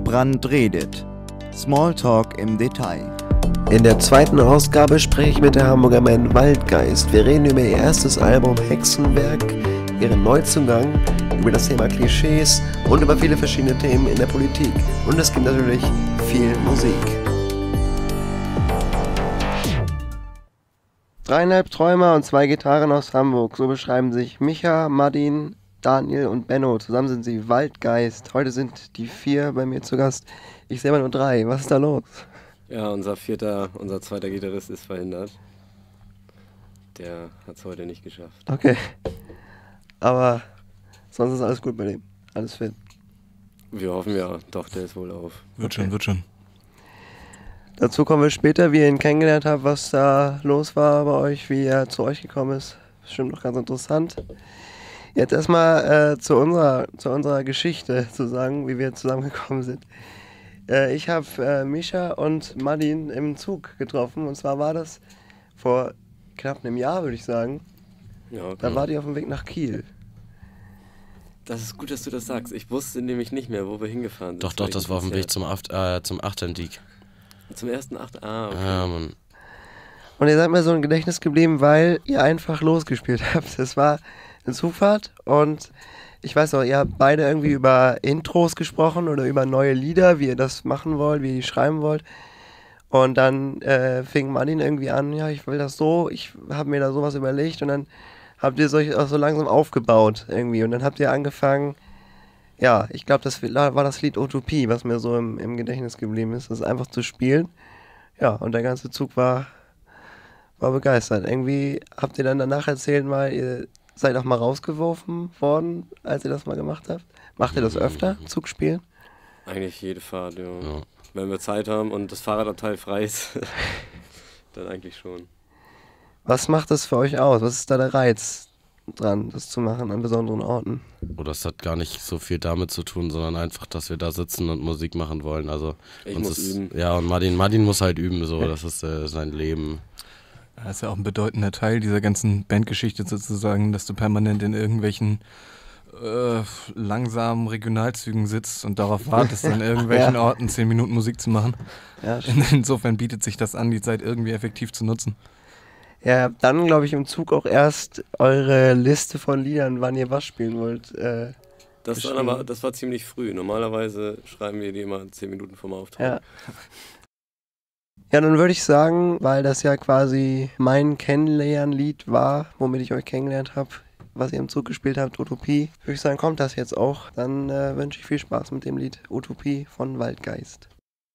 Brandt redet. Smalltalk im Detail. In der zweiten Ausgabe spreche ich mit der Hamburger Band Waldgeist. Wir reden über ihr erstes Album Hexenwerk, ihren Neuzugang, über das Thema Klischees und über viele verschiedene Themen in der Politik. Und es gibt natürlich viel Musik. 3,5 Träumer und 2 Gitarren aus Hamburg. So beschreiben sich Micha, Madin, Daniel und Benno. Zusammen sind sie Waldgeist. Heute sind die 4 bei mir zu Gast. Ich selber nur 3. Was ist da los? Ja, unser zweiter Gitarrist ist verhindert. Der hat es heute nicht geschafft. Okay. Aber sonst ist alles gut bei dem. Alles fit. Wir hoffen ja, doch, der ist wohl auf. Wird schon. Dazu kommen wir später, wie ihr ihn kennengelernt habt, was da los war bei euch, wie er zu euch gekommen ist. Bestimmt noch ganz interessant. Jetzt erstmal zu unserer Geschichte zu sagen, wie wir zusammengekommen sind. Ich habe Micha und Madin im Zug getroffen, und zwar war das vor knapp einem Jahr, würde ich sagen. Ja, okay. Da war die auf dem Weg nach Kiel. Das ist gut, dass du das sagst. Ich wusste nämlich nicht mehr, wo wir hingefahren sind. Doch, das war auf dem Weg zum Achterndieck. Zum ersten okay. Ja, Mann. Und ihr seid mir so im Gedächtnis geblieben, weil ihr einfach losgespielt habt. Es war eine Zugfahrt und ich weiß noch, ihr habt beide irgendwie über Intros gesprochen oder über neue Lieder, wie ihr das machen wollt, wie ihr die schreiben wollt. Und dann fing Martin irgendwie an, ja, ich will das so, ich habe mir da sowas überlegt, und dann habt ihr es euch auch so langsam aufgebaut irgendwie. Und dann habt ihr angefangen, ja, ich glaube, das war das Lied Utopie, was mir so im Gedächtnis geblieben ist, das einfach zu spielen. Ja, und der ganze Zug war begeistert. Irgendwie habt ihr dann danach erzählt mal, ihr seid auch mal rausgeworfen worden, als ihr das mal gemacht habt. Macht ihr das öfter, Zug spielen? Eigentlich jede Fahrt, ja. Wenn wir Zeit haben und das Fahrradabteil frei ist, dann eigentlich schon. Was macht das für euch aus? Was ist da der Reiz dran, das zu machen an besonderen Orten? Oh, das hat gar nicht so viel damit zu tun, sondern einfach, dass wir da sitzen und Musik machen wollen. Also ich muss üben. Ja, und Martin muss halt üben, so. Das ist sein Leben. Das ist ja auch ein bedeutender Teil dieser ganzen Bandgeschichte sozusagen, dass du permanent in irgendwelchen langsamen Regionalzügen sitzt und darauf wartest, an irgendwelchen Orten 10 Minuten Musik zu machen. Ja, insofern bietet sich das an, die Zeit irgendwie effektiv zu nutzen. Ja, dann glaube ich im Zug auch erst eure Liste von Liedern, wann ihr was spielen wollt. Das war ziemlich früh. Normalerweise schreiben wir die immer 10 Minuten vorm Auftritt. Ja, dann würde ich sagen, weil das ja quasi mein Kennenlernlied war, womit ich euch kennengelernt habe, was ihr im Zug gespielt habt, Utopie, würde ich sagen, kommt das jetzt auch. Dann wünsche ich viel Spaß mit dem Lied Utopie von Waldgeist.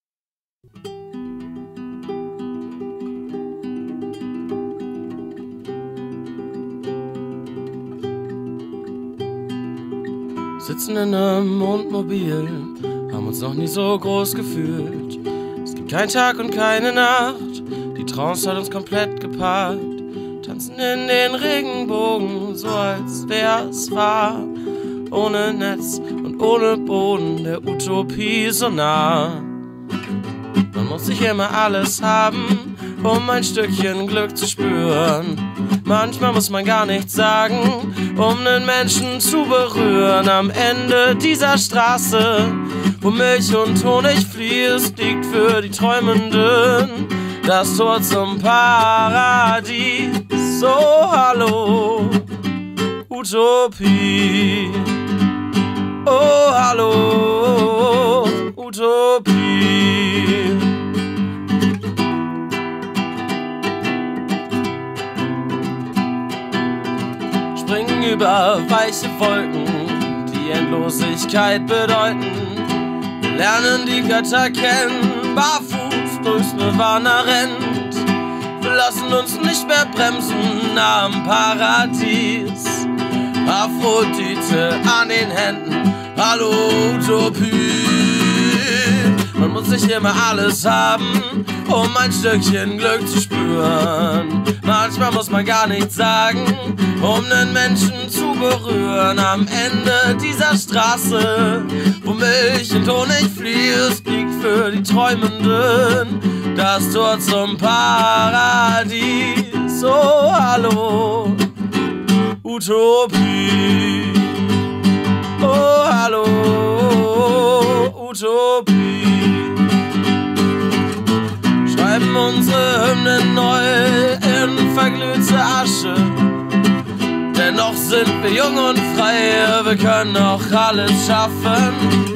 Sitzen in einem Mondmobil, haben uns noch nie so groß gefühlt. Es gibt keinen Tag und keine Nacht, die Trance hat uns komplett geparkt. Tanzen in den Regenbogen, so als wär's wahr. Ohne Netz und ohne Boden, der Utopie so nah. Man muss nicht immer alles haben, um ein Stückchen Glück zu spüren. Manchmal muss man gar nichts sagen, um einen Menschen zu berühren. Am Ende dieser Straße, wo Milch und Honig fließt, liegt für die Träumenden das Tor zum Paradies. So, hallo, Utopie. Oh, hallo, Utopie. Springen über weiche Wolken, die Endlosigkeit bedeuten. Wir lernen die Götter kennen, barfuß durchs Nirvana rennt. Wir lassen uns nicht mehr bremsen am Paradies. Aphrodite an den Händen, hallo Utopie. Man muss nicht immer alles haben, um ein Stückchen Glück zu spüren. Manchmal muss man gar nichts sagen, um einen Menschen zu berühren. Am Ende dieser Straße, wo Milch und Honig fließt, liegt für die Träumenden das Tor zum Paradies. Oh, hallo, Utopie. Oh, hallo, Utopie. unsere Hymnen neu in verglühte Asche. Dennoch sind wir jung und frei, wir können auch alles schaffen.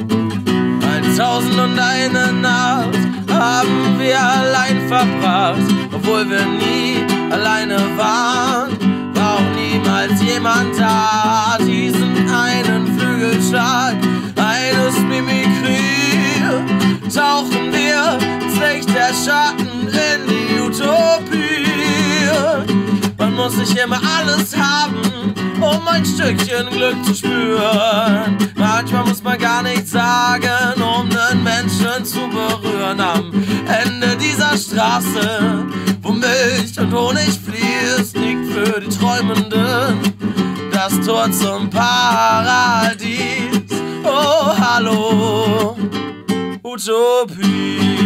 1001 Nacht haben wir allein verbracht, obwohl wir nie alleine waren, war auch niemals jemand da. Diesen einen Flügelschlag eines Mimikrie tauchen wir ins Licht der Schatten in die Utopie. Man muss nicht immer alles haben, um ein Stückchen Glück zu spüren. Manchmal muss man gar nichts sagen, um den Menschen zu berühren. Am Ende dieser Straße, wo Milch und Honig fließt, liegt für die Träumenden das Tor zum Paradies. Oh, hallo, Utopie.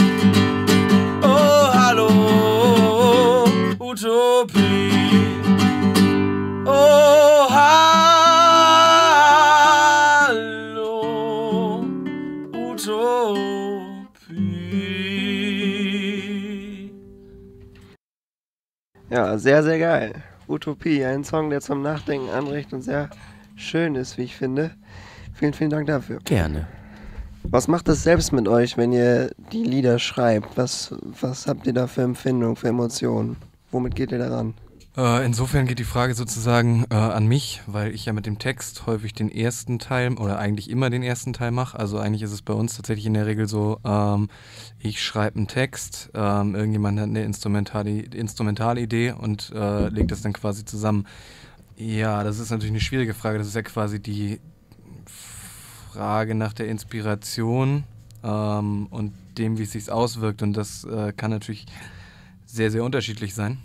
Oh, hallo, Utopie. Oh, hallo, Utopie. Ja, sehr, sehr geil. Utopie, ein Song, der zum Nachdenken anregt und sehr schön ist, wie ich finde. Vielen, vielen Dank dafür. Gerne. Was macht das selbst mit euch, wenn ihr die Lieder schreibt? Was habt ihr da für Empfindungen, für Emotionen? Womit geht ihr daran? Insofern geht die Frage sozusagen an mich, weil ich ja mit dem Text häufig den ersten Teil oder eigentlich immer den ersten Teil mache. Also eigentlich ist es bei uns tatsächlich in der Regel so, ich schreibe einen Text, irgendjemand hat eine instrumentale Idee und legt das dann quasi zusammen. Ja, das ist natürlich eine schwierige Frage. Das ist ja quasi die Frage nach der Inspiration und dem, wie es sich auswirkt. Und das kann natürlich sehr, sehr unterschiedlich sein.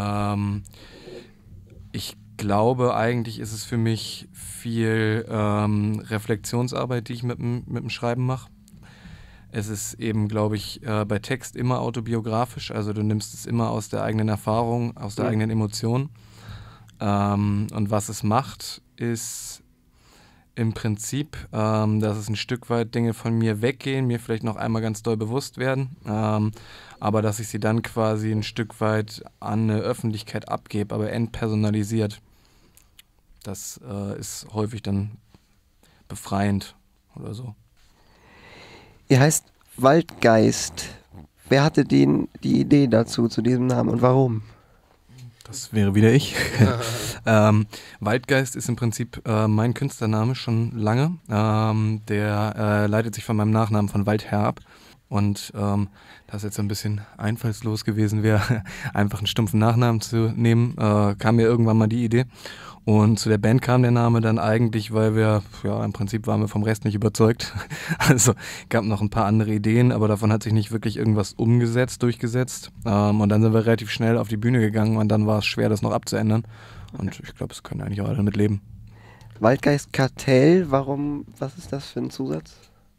Ich glaube, eigentlich ist es für mich viel Reflexionsarbeit, die ich mit dem Schreiben mache. Es ist eben, glaube ich, bei Text immer autobiografisch, also du nimmst es immer aus der eigenen Erfahrung, aus der eigenen Emotion. Und was es macht, ist im Prinzip, dass es ein Stück weit Dinge von mir weggehen, mir vielleicht noch einmal ganz doll bewusst werden, aber dass ich sie dann quasi ein Stück weit an eine Öffentlichkeit abgebe, aber entpersonalisiert. Das ist häufig dann befreiend oder so. Ihr heißt Waldgeist. Wer hatte die Idee dazu, zu diesem Namen und warum? Das wäre wieder ich. Waldgeist ist im Prinzip mein Künstlername schon lange. Der leitet sich von meinem Nachnamen von Waldherr ab. Und das jetzt ein bisschen einfallslos gewesen wäre, einfach einen stumpfen Nachnamen zu nehmen, kam mir irgendwann mal die Idee. Und zu der Band kam der Name dann eigentlich, weil wir, ja, im Prinzip waren wir vom Rest nicht überzeugt. Also gab noch ein paar andere Ideen, aber davon hat sich nicht wirklich irgendwas durchgesetzt. Und dann sind wir relativ schnell auf die Bühne gegangen und dann war es schwer, das noch abzuändern. Und ich glaube, es können eigentlich auch alle damit leben. Waldgeist Kartell, was ist das für ein Zusatz?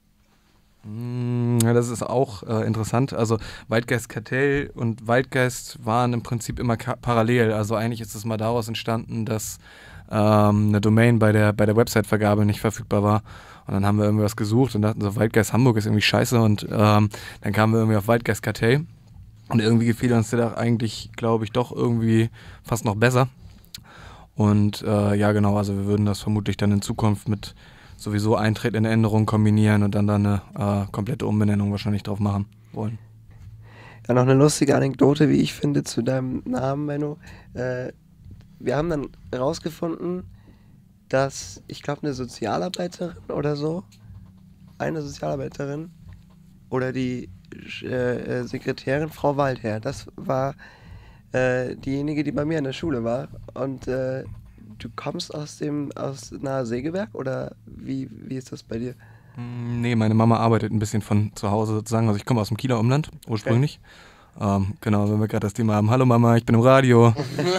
Ja, das ist auch interessant. Also Waldgeist Kartell und Waldgeist waren im Prinzip immer parallel. Also eigentlich ist es mal daraus entstanden, dass eine Domain bei der Website-Vergabe nicht verfügbar war. Und dann haben wir irgendwie was gesucht und dachten so, Waldgeist Hamburg ist irgendwie scheiße. Und dann kamen wir irgendwie auf Waldgeist Kartell. Und irgendwie gefiel uns der doch eigentlich, glaube ich, doch irgendwie fast noch besser. Und ja genau, also wir würden das vermutlich dann in Zukunft mit sowieso eintretende Änderungen kombinieren und dann eine komplette Umbenennung wahrscheinlich drauf machen wollen. Ja, noch eine lustige Anekdote, wie ich finde, zu deinem Namen, Menno. Wir haben dann herausgefunden, dass, ich glaube, eine Sozialarbeiterin oder so, eine Sozialarbeiterin oder die Sekretärin Frau Waldherr, das war diejenige, die bei mir in der Schule war. Und du kommst aus nahe Segeberg oder wie ist das bei dir? Nee, meine Mama arbeitet ein bisschen von zu Hause sozusagen. Also ich komme aus dem Kieler Umland ursprünglich. Okay. Genau, wenn wir gerade das Thema haben. Hallo Mama, ich bin im Radio.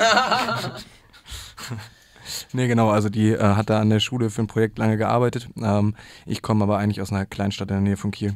Nee, genau, also die hat da an der Schule für ein Projekt lange gearbeitet. Ich komme aber eigentlich aus einer Kleinstadt in der Nähe von Kiel.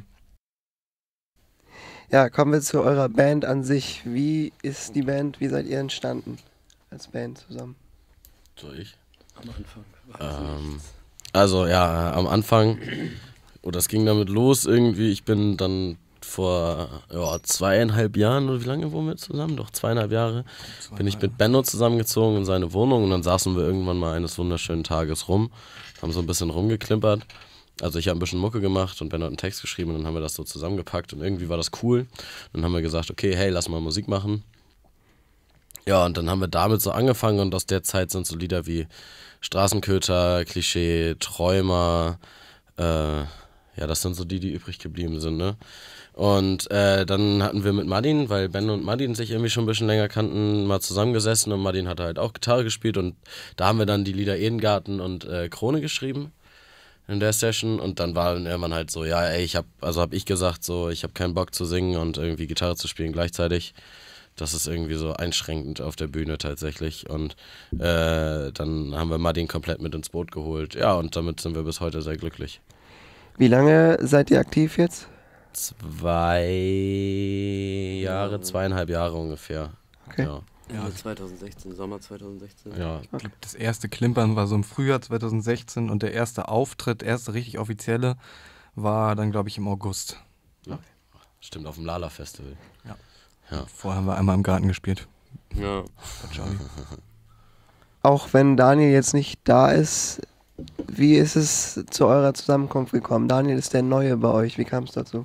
Ja, kommen wir zu eurer Band an sich. Wie ist die Band, wie seid ihr entstanden als Band zusammen? Soll ich? Am Anfang. Also ja, am Anfang, oder es ging damit los irgendwie, ich bin dann vor 2,5 Jahren, oder wie lange wohnen wir zusammen? Doch 2,5 Jahre. Bin ich mit Benno zusammengezogen in seine Wohnung und dann saßen wir irgendwann mal eines wunderschönen Tages rum, haben so ein bisschen rumgeklimpert. Also ich habe ein bisschen Mucke gemacht und Benno hat einen Text geschrieben und dann haben wir das so zusammengepackt und irgendwie war das cool. Dann haben wir gesagt, okay, hey, lass mal Musik machen. Ja, und dann haben wir damit so angefangen und aus der Zeit sind so Lieder wie Straßenköter, Klischee, Träumer, das sind so die übrig geblieben sind, ne? Und dann hatten wir mit Madin, weil Ben und Madin sich irgendwie schon ein bisschen länger kannten, mal zusammengesessen und Madin hatte halt auch Gitarre gespielt und da haben wir dann die Lieder Edengarten und Krone geschrieben in der Session und dann war dann irgendwann halt so, ja ey, hab ich gesagt so, ich habe keinen Bock zu singen und irgendwie Gitarre zu spielen gleichzeitig. Das ist irgendwie so einschränkend auf der Bühne tatsächlich und dann haben wir Madin komplett mit ins Boot geholt. Ja, und damit sind wir bis heute sehr glücklich. Wie lange seid ihr aktiv jetzt? 2,5 Jahre ungefähr. Okay. Ja. Ja, 2016, Sommer 2016. Ja. Ich glaube, das erste Klimpern war so im Frühjahr 2016 und der erste richtig offizielle, war dann, glaube ich, im August. Stimmt, auf dem Lala-Festival. Ja. Ja. Vorher haben wir einmal im Garten gespielt. Ja. Auch wenn Daniel jetzt nicht da ist, wie ist es zu eurer Zusammenkunft gekommen? Daniel ist der Neue bei euch. Wie kam es dazu?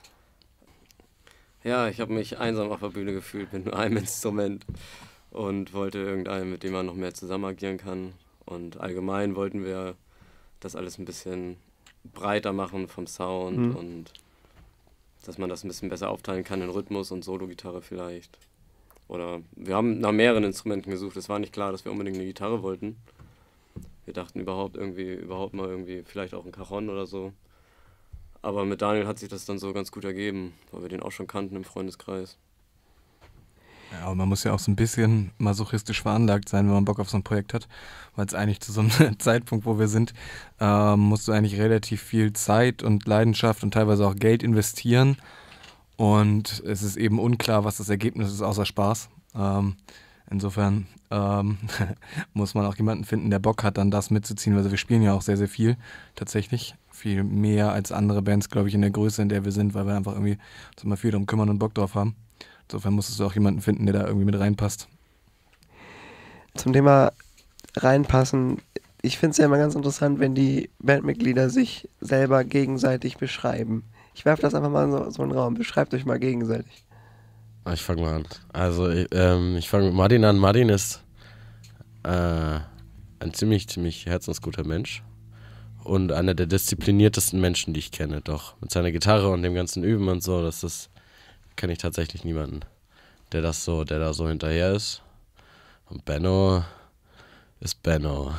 Ja, ich habe mich einsam auf der Bühne gefühlt mit nur einem Instrument und wollte irgendeinen, mit dem man noch mehr zusammen agieren kann. Und allgemein wollten wir das alles ein bisschen breiter machen vom Sound und dass man das ein bisschen besser aufteilen kann in Rhythmus und Solo-Gitarre vielleicht. Oder wir haben nach mehreren Instrumenten gesucht. Es war nicht klar, dass wir unbedingt eine Gitarre wollten. Wir dachten überhaupt mal vielleicht auch ein Cajon oder so. Aber mit Daniel hat sich das dann so ganz gut ergeben, weil wir den auch schon kannten im Freundeskreis. Ja, aber man muss ja auch so ein bisschen masochistisch veranlagt sein, wenn man Bock auf so ein Projekt hat. Weil es eigentlich zu so einem Zeitpunkt, wo wir sind, musst du eigentlich relativ viel Zeit und Leidenschaft und teilweise auch Geld investieren. Und es ist eben unklar, was das Ergebnis ist, außer Spaß. Insofern muss man auch jemanden finden, der Bock hat, dann das mitzuziehen. Also wir spielen ja auch sehr, sehr viel, tatsächlich. Viel mehr als andere Bands, glaube ich, in der Größe, in der wir sind, weil wir einfach irgendwie uns immer viel darum kümmern und Bock drauf haben. Insofern musstest du auch jemanden finden, der da irgendwie mit reinpasst. Zum Thema reinpassen, ich finde es ja immer ganz interessant, wenn die Bandmitglieder sich selber gegenseitig beschreiben. Ich werfe das einfach mal in so einen Raum. Beschreibt euch mal gegenseitig. Ich fange mal an. Also ich fange mit Madin an. Madin ist ein ziemlich herzensguter Mensch und einer der diszipliniertesten Menschen, die ich kenne. Doch mit seiner Gitarre und dem ganzen Üben und so, kenne ich tatsächlich niemanden, der da so hinterher ist. Und Benno ist Benno.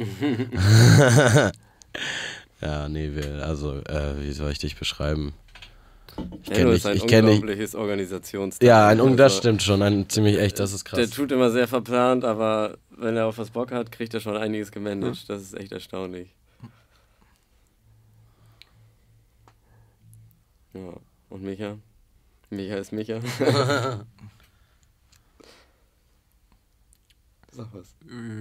Ja, nee, wie soll ich dich beschreiben? Benno ist ein unglaubliches Organisationstalent. Ja, das stimmt schon, das ist krass. Der tut immer sehr verplant, aber wenn er auf was Bock hat, kriegt er schon einiges gemanagt. Das ist echt erstaunlich. Ja, und Micha? Micha ist Micha. Sag was.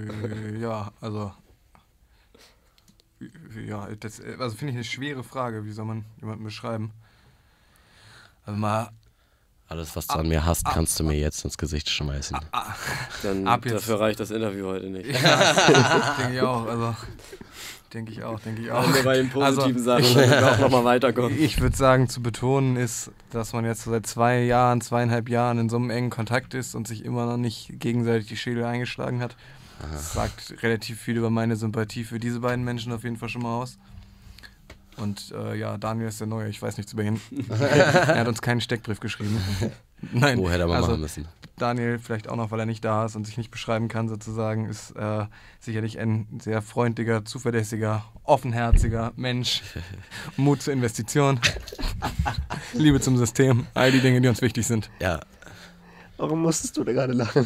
Das finde ich eine schwere Frage. Wie soll man jemanden beschreiben? Also mal alles, was du an mir hast, kannst du mir jetzt ins Gesicht schmeißen. Dann dafür reicht das Interview heute nicht. Ja, denke ich auch. Nur bei den positiven Sachen, damit wir auch nochmal weiterkommen. Ich würde sagen, zu betonen ist, dass man jetzt seit 2,5 Jahren in so einem engen Kontakt ist und sich immer noch nicht gegenseitig die Schädel eingeschlagen hat. Das sagt relativ viel über meine Sympathie für diese beiden Menschen auf jeden Fall schon mal aus. Und Daniel ist der Neue, ich weiß nichts über ihn. Er hat uns keinen Steckbrief geschrieben. Nein, hätte er mal machen müssen. Daniel, vielleicht auch noch, weil er nicht da ist und sich nicht beschreiben kann sozusagen, ist sicherlich ein sehr freundlicher, zuverlässiger, offenherziger Mensch. Mut zur Investition, Liebe zum System, all die Dinge, die uns wichtig sind. Ja. Warum musstest du da gerade lachen?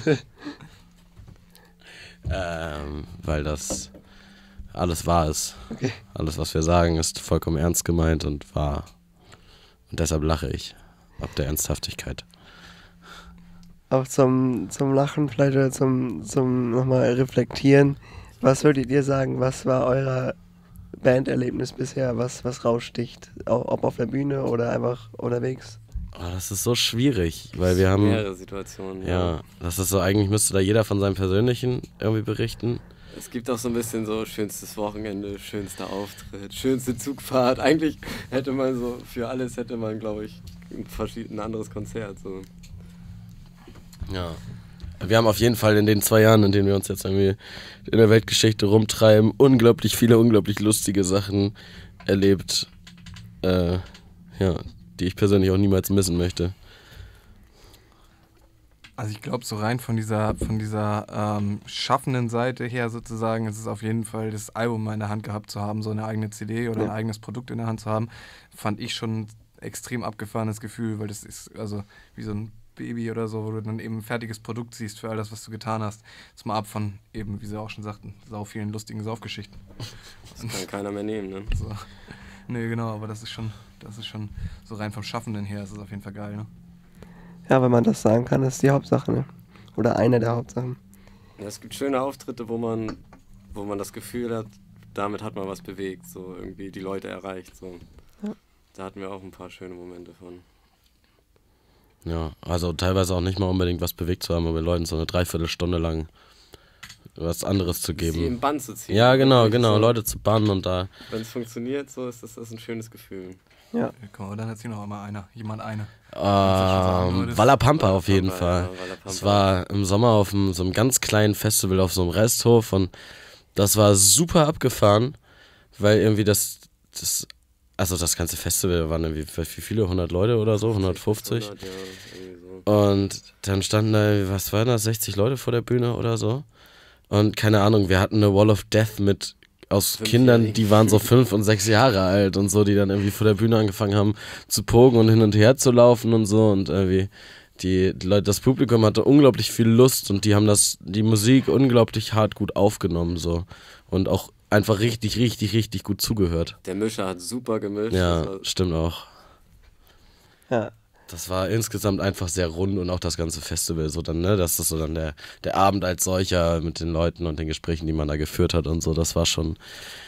Weil das alles wahr ist. Okay. Alles, was wir sagen, ist vollkommen ernst gemeint und wahr. Und deshalb lache ich, ab der Ernsthaftigkeit. Auch zum Lachen vielleicht oder zum nochmal reflektieren. Was würdet ihr sagen, was war euer Banderlebnis bisher, was raussticht? Ob auf der Bühne oder einfach unterwegs? Oh, das ist so schwierig, weil wir haben... Mehrere Situationen. Ja, das ist so, eigentlich müsste da jeder von seinem Persönlichen irgendwie berichten. Es gibt auch so ein bisschen so schönstes Wochenende, schönster Auftritt, schönste Zugfahrt. Eigentlich hätte man so, für alles glaube ich, ein anderes Konzert. So. Ja. Wir haben auf jeden Fall in den 2 Jahren, in denen wir uns jetzt irgendwie in der Weltgeschichte rumtreiben, unglaublich viele, unglaublich lustige Sachen erlebt, die ich persönlich auch niemals missen möchte. Also ich glaube, so rein von dieser schaffenden Seite her sozusagen, ist es auf jeden Fall, das Album mal in der Hand gehabt zu haben, so eine eigene CD oder ein eigenes Produkt in der Hand zu haben, fand ich schon ein extrem abgefahrenes Gefühl, weil das ist also wie so ein Baby oder so, wo du dann eben ein fertiges Produkt siehst für all das, was du getan hast. Das mal ab von eben, wie sie auch schon sagten, sau vielen lustigen Saufgeschichten. Das kann keiner mehr nehmen, ne? So. Nee, genau, aber das ist schon so rein vom Schaffenden her, ist es auf jeden Fall geil, ne? Ja, wenn man das sagen kann, ist die Hauptsache, ne? Oder eine der Hauptsachen. Ja, es gibt schöne Auftritte, wo man das Gefühl hat, damit hat man was bewegt, so irgendwie die Leute erreicht. So. Ja. Da hatten wir auch ein paar schöne Momente von. Ja, also teilweise auch nicht mal unbedingt was bewegt zu haben, aber Leuten so eine Dreiviertelstunde lang was anderes zu geben. Sie im Bann zu ziehen. Ja, genau, so, Leute zu bannen und da... Wenn es funktioniert, so ist das ein schönes Gefühl. Ja. Komm, und dann hat sich noch einmal eine. Wallapampa auf jeden Fall. Ja, Wallapampa. Es war im Sommer auf so einem ganz kleinen Festival auf so einem Resthof und das war super abgefahren, weil irgendwie das ganze Festival waren irgendwie, wie viele, 100 Leute oder so, 150? 100, ja, irgendwie so. Und dann standen da, was waren das, 60 Leute vor der Bühne oder so. Und keine Ahnung, wir hatten eine Wall of Death aus Kindern, die waren so 5 und 6 Jahre alt und so, die dann irgendwie vor der Bühne angefangen haben zu pogen und hin und her zu laufen und so. Und irgendwie die Leute, das Publikum hatte unglaublich viel Lust und die haben die Musik unglaublich hart gut aufgenommen so. Und auch einfach richtig, richtig, richtig gut zugehört. Der Mischer hat super gemischt. Ja, stimmt auch. Ja. Das war insgesamt einfach sehr rund und auch das ganze Festival so dann, ne, das ist so dann der Abend als solcher mit den Leuten und den Gesprächen, die man da geführt hat und so, das war schon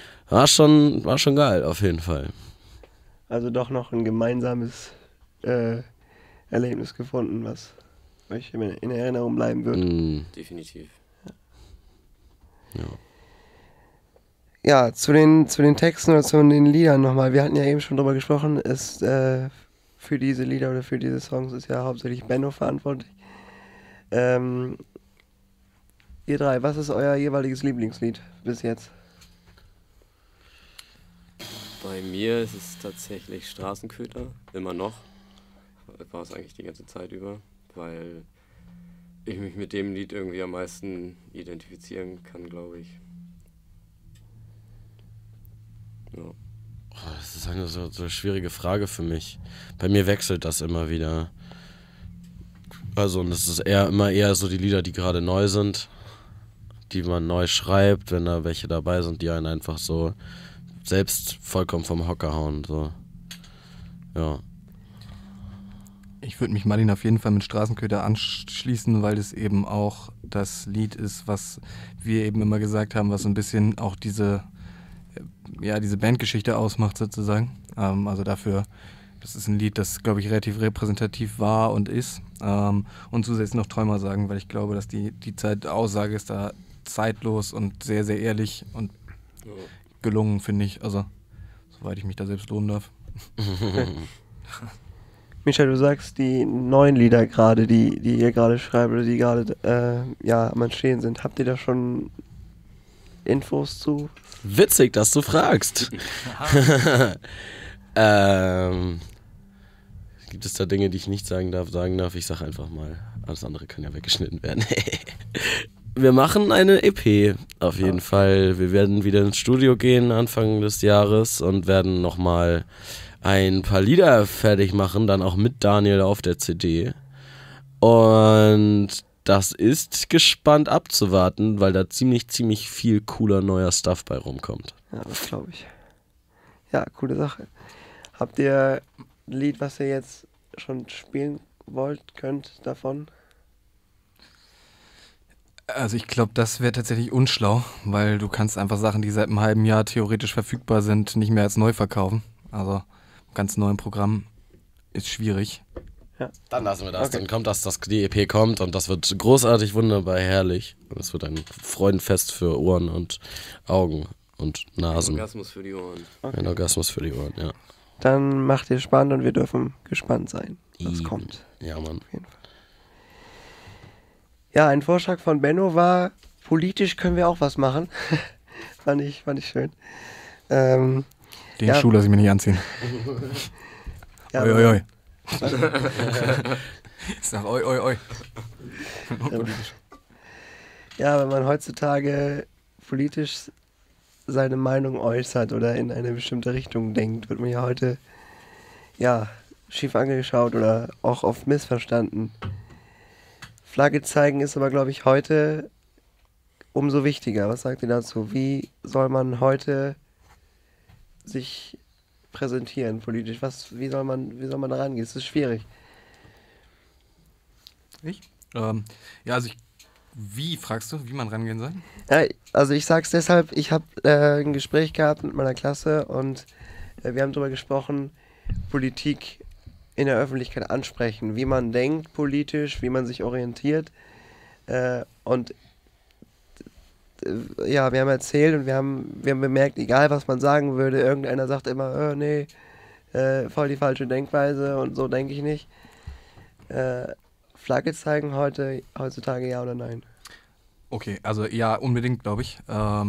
geil, auf jeden Fall. Also doch noch ein gemeinsames Erlebnis gefunden, was euch in Erinnerung bleiben wird. Definitiv. Ja. Ja, zu den Texten oder zu den Liedern nochmal. Wir hatten ja eben schon drüber gesprochen, ist für diese Lieder oder für diese Songs ist ja hauptsächlich Benno verantwortlich. Ihr drei, was ist euer jeweiliges Lieblingslied bis jetzt? Bei mir ist es tatsächlich Straßenköter, immer noch. War es eigentlich die ganze Zeit über, weil ich mich mit dem Lied irgendwie am meisten identifizieren kann, glaube ich. Ja. Das ist eine so eine schwierige Frage für mich. Bei mir wechselt das immer wieder. Also, und es ist immer eher so die Lieder, die gerade neu sind, die man neu schreibt, wenn da welche dabei sind, die einen einfach so selbst vollkommen vom Hocker hauen. So. Ja. Ich würde mich Martin auf jeden Fall mit Straßenköter anschließen, weil es eben auch das Lied ist, was wir eben immer gesagt haben, was so ein bisschen auch diese Bandgeschichte ausmacht sozusagen. Also dafür, das ist ein Lied, das, glaube ich, relativ repräsentativ war und ist. Und zusätzlich noch Träumer sagen, weil ich glaube, dass die Aussage ist da zeitlos und sehr, sehr ehrlich und gelungen, finde ich. Also, soweit ich mich da selbst loben darf. Micha, du sagst, die neuen Lieder gerade, die ihr gerade schreibt oder die gerade am Entstehen sind, habt ihr da schon Infos zu? Witzig, dass du fragst. Gibt es da Dinge, die ich nicht sagen darf? Ich sage einfach mal. Alles andere kann ja weggeschnitten werden. Wir machen eine EP auf jeden Fall. Wir werden wieder ins Studio gehen Anfang des Jahres und werden nochmal ein paar Lieder fertig machen, dann auch mit Daniel auf der CD. Und das ist gespannt abzuwarten, weil da ziemlich, ziemlich viel cooler neuer Stuff bei rumkommt. Ja, das glaube ich. Ja, coole Sache. Habt ihr ein Lied, was ihr jetzt schon spielen könnt davon? Also ich glaube, das wäre tatsächlich unschlau, weil du kannst einfach Sachen, die seit einem halben Jahr theoretisch verfügbar sind, nicht mehr als neu verkaufen. Also ganz neuen Programm ist schwierig. Dann lassen wir das. Okay. Dann kommt die EP kommt und das wird großartig, wunderbar, herrlich. Und es wird ein Freudenfest für Ohren und Augen und Nasen. Orgasmus für die Ohren. Ein Orgasmus für die Ohren, ja. Dann macht ihr spannend und wir dürfen gespannt sein, was Eben. kommt. Ja, Mann. Auf jeden Fall. Ja, ein Vorschlag von Benno war, politisch können wir auch was machen. fand ich schön. Den Ja. Schuh lasse ich mir nicht anziehen. Ja, Oi, oi, oi. Ich sag oi, oi, oi. Ja, wenn man heutzutage politisch seine Meinung äußert oder in eine bestimmte Richtung denkt, wird man ja heute schief angeschaut oder auch oft missverstanden. Flagge zeigen ist aber, glaube ich, heute umso wichtiger. Was sagt ihr dazu? Wie soll man heute sich präsentieren politisch? Wie soll man da rangehen? Es ist schwierig. Ich? Wie fragst du, wie man rangehen soll? Ja, also ich sag's deshalb, ich habe ein Gespräch gehabt mit meiner Klasse und wir haben darüber gesprochen, Politik in der Öffentlichkeit ansprechen, wie man denkt politisch, wie man sich orientiert und wir haben erzählt und wir haben bemerkt, egal was man sagen würde, irgendeiner sagt immer, nee, voll die falsche Denkweise und so denke ich nicht. Flagge zeigen heutzutage ja oder nein? Okay, also ja, unbedingt, glaube ich.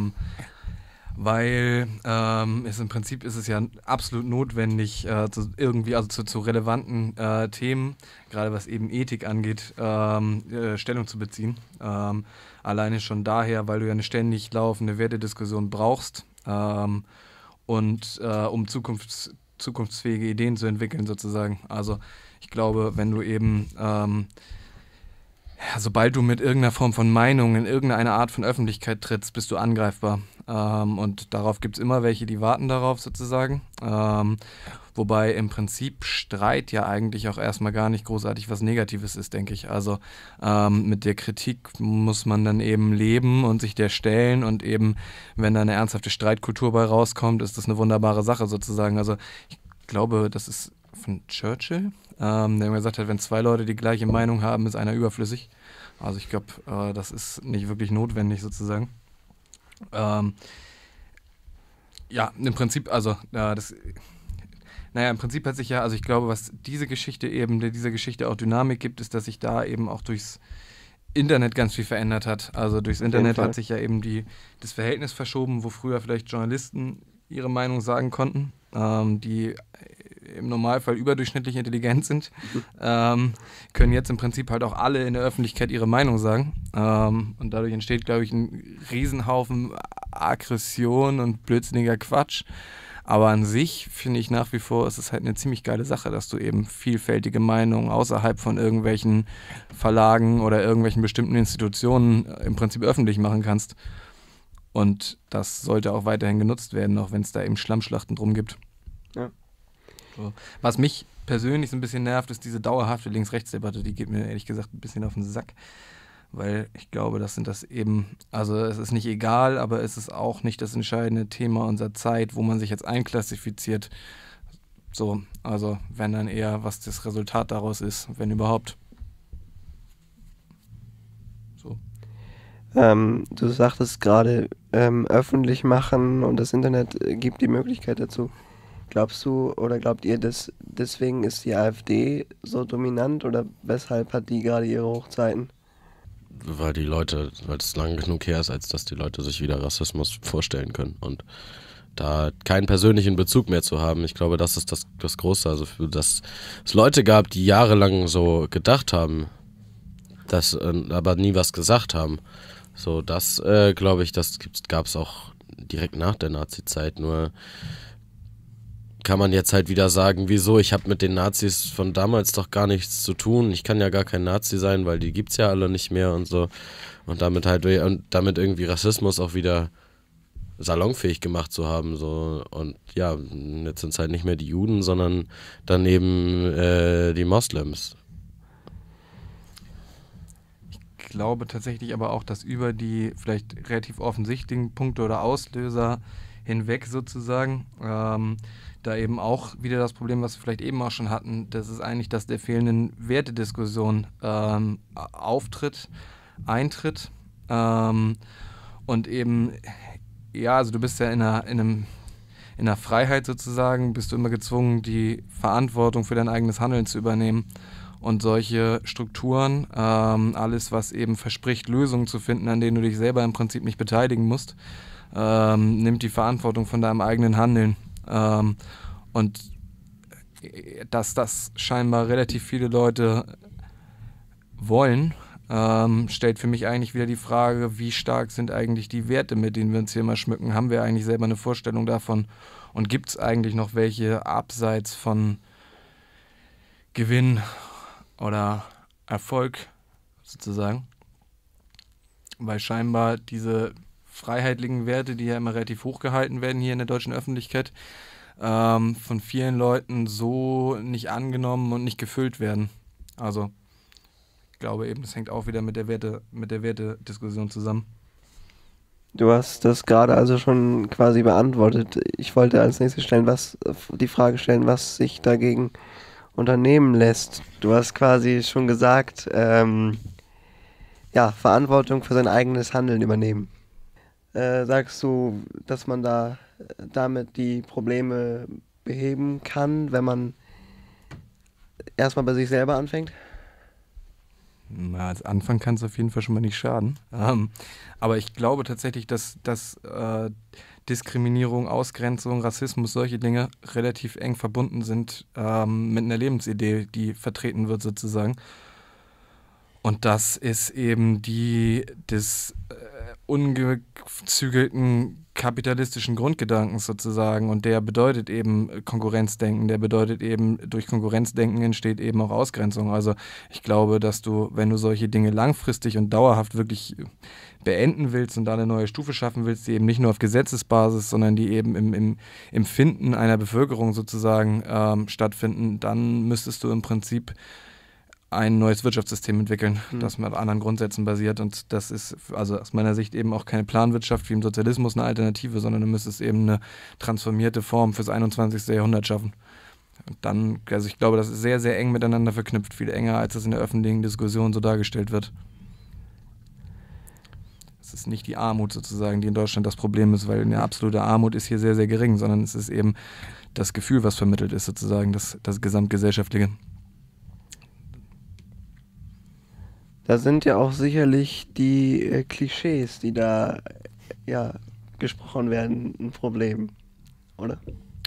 Weil im Prinzip ist es ja absolut notwendig, zu relevanten Themen, gerade was eben Ethik angeht, Stellung zu beziehen. Alleine schon daher, weil du ja eine ständig laufende Wertediskussion brauchst um zukunftsfähige Ideen zu entwickeln sozusagen. Also ich glaube, wenn du eben sobald du mit irgendeiner Form von Meinung in irgendeine Art von Öffentlichkeit trittst, bist du angreifbar. Und darauf gibt es immer welche, die warten darauf sozusagen. Wobei im Prinzip Streit ja eigentlich auch erstmal gar nicht großartig was Negatives ist, denke ich. Also mit der Kritik muss man dann eben leben und sich der stellen und eben, wenn da eine ernsthafte Streitkultur bei rauskommt, ist das eine wunderbare Sache sozusagen. Also ich glaube, das ist von Churchill, der immer gesagt hat, wenn zwei Leute die gleiche Meinung haben, ist einer überflüssig. Also ich glaube, das ist nicht wirklich notwendig sozusagen. Im Prinzip, im Prinzip hat sich ja, also ich glaube, was dieser Geschichte auch Dynamik gibt, ist, dass sich da eben auch durchs Internet ganz viel verändert hat. Also durchs Internet hat sich ja eben das Verhältnis verschoben, wo früher vielleicht Journalisten ihre Meinung sagen konnten, die im Normalfall überdurchschnittlich intelligent sind, können jetzt im Prinzip halt auch alle in der Öffentlichkeit ihre Meinung sagen. Und dadurch entsteht, glaube ich, ein Riesenhaufen Aggression und blödsinniger Quatsch. Aber an sich finde ich nach wie vor, ist es halt eine ziemlich geile Sache, dass du eben vielfältige Meinungen außerhalb von irgendwelchen Verlagen oder irgendwelchen bestimmten Institutionen im Prinzip öffentlich machen kannst. Und das sollte auch weiterhin genutzt werden, auch wenn es da eben Schlammschlachten drum gibt. Ja. So. Was mich persönlich so ein bisschen nervt, ist diese dauerhafte Links-Rechts-Debatte. Die geht mir ehrlich gesagt ein bisschen auf den Sack. Weil ich glaube, es ist nicht egal, aber es ist auch nicht das entscheidende Thema unserer Zeit, wo man sich jetzt einklassifiziert. So, also wenn dann eher, was das Resultat daraus ist, wenn überhaupt. So. Du sagtest gerade, öffentlich machen und das Internet gibt die Möglichkeit dazu. Glaubst du oder glaubt ihr, dass deswegen ist die AfD so dominant oder weshalb hat die gerade ihre Hochzeiten? Weil es lang genug her ist, als dass die Leute sich wieder Rassismus vorstellen können und da keinen persönlichen Bezug mehr zu haben. Ich glaube, das ist das Große. Also, dass es Leute gab, die jahrelang so gedacht haben, aber nie was gesagt haben. So, das glaube ich, gab es auch direkt nach der Nazi-Zeit. Nur kann man jetzt halt wieder sagen, wieso, ich habe mit den Nazis von damals doch gar nichts zu tun. Ich kann ja gar kein Nazi sein, weil die gibt's ja alle nicht mehr und so. Und damit irgendwie Rassismus auch wieder salonfähig gemacht zu haben. So. Und ja, jetzt sind es halt nicht mehr die Juden, sondern dann eben die Moslems. Ich glaube tatsächlich aber auch, dass über die vielleicht relativ offensichtlichen Punkte oder Auslöser hinweg sozusagen, da eben auch wieder das Problem, was wir vielleicht eben auch schon hatten, das ist eigentlich, dass der fehlenden Wertediskussion eintritt und eben, ja, also du bist ja in einer Freiheit sozusagen, bist du immer gezwungen, die Verantwortung für dein eigenes Handeln zu übernehmen. Und solche Strukturen, alles, was eben verspricht, Lösungen zu finden, an denen du dich selber im Prinzip nicht beteiligen musst, nimmt die Verantwortung von deinem eigenen Handeln. Und dass das scheinbar relativ viele Leute wollen, stellt für mich eigentlich wieder die Frage, wie stark sind eigentlich die Werte, mit denen wir uns hier mal schmücken? Haben wir eigentlich selber eine Vorstellung davon? Und gibt es eigentlich noch welche abseits von Gewinn oder Erfolg sozusagen? Weil scheinbar diese freiheitlichen Werte, die ja immer relativ hoch gehalten werden hier in der deutschen Öffentlichkeit, von vielen Leuten so nicht angenommen und nicht gefüllt werden. Also ich glaube eben, das hängt auch wieder mit der Wertediskussion zusammen. Du hast das gerade also schon quasi beantwortet. Ich wollte als nächstes die Frage stellen, was sich dagegen unternehmen lässt. Du hast quasi schon gesagt, Verantwortung für sein eigenes Handeln übernehmen. Sagst du, dass man damit die Probleme beheben kann, wenn man erstmal bei sich selber anfängt? Na, als Anfang kann es auf jeden Fall schon mal nicht schaden. Aber ich glaube tatsächlich, dass Diskriminierung, Ausgrenzung, Rassismus, solche Dinge relativ eng verbunden sind mit einer Lebensidee, die vertreten wird sozusagen. Und das ist eben die des ungezügelten kapitalistischen Grundgedankens sozusagen, und der bedeutet eben Konkurrenzdenken, der bedeutet eben, durch Konkurrenzdenken entsteht eben auch Ausgrenzung. Also ich glaube, dass du, wenn du solche Dinge langfristig und dauerhaft wirklich beenden willst und da eine neue Stufe schaffen willst, die eben nicht nur auf Gesetzesbasis, sondern die eben im Empfinden einer Bevölkerung sozusagen stattfinden, dann müsstest du im Prinzip ein neues Wirtschaftssystem entwickeln, das mit anderen Grundsätzen basiert, und das ist also aus meiner Sicht eben auch keine Planwirtschaft wie im Sozialismus eine Alternative, sondern du müsstest eben eine transformierte Form fürs 21. Jahrhundert schaffen. Und dann, also ich glaube, das ist sehr, sehr eng miteinander verknüpft, viel enger, als es in der öffentlichen Diskussion so dargestellt wird. Es ist nicht die Armut sozusagen, die in Deutschland das Problem ist, weil eine absolute Armut ist hier sehr, sehr gering, sondern es ist eben das Gefühl, was vermittelt ist sozusagen, das gesamtgesellschaftliche. Da sind ja auch sicherlich die Klischees, die da gesprochen werden, ein Problem, oder?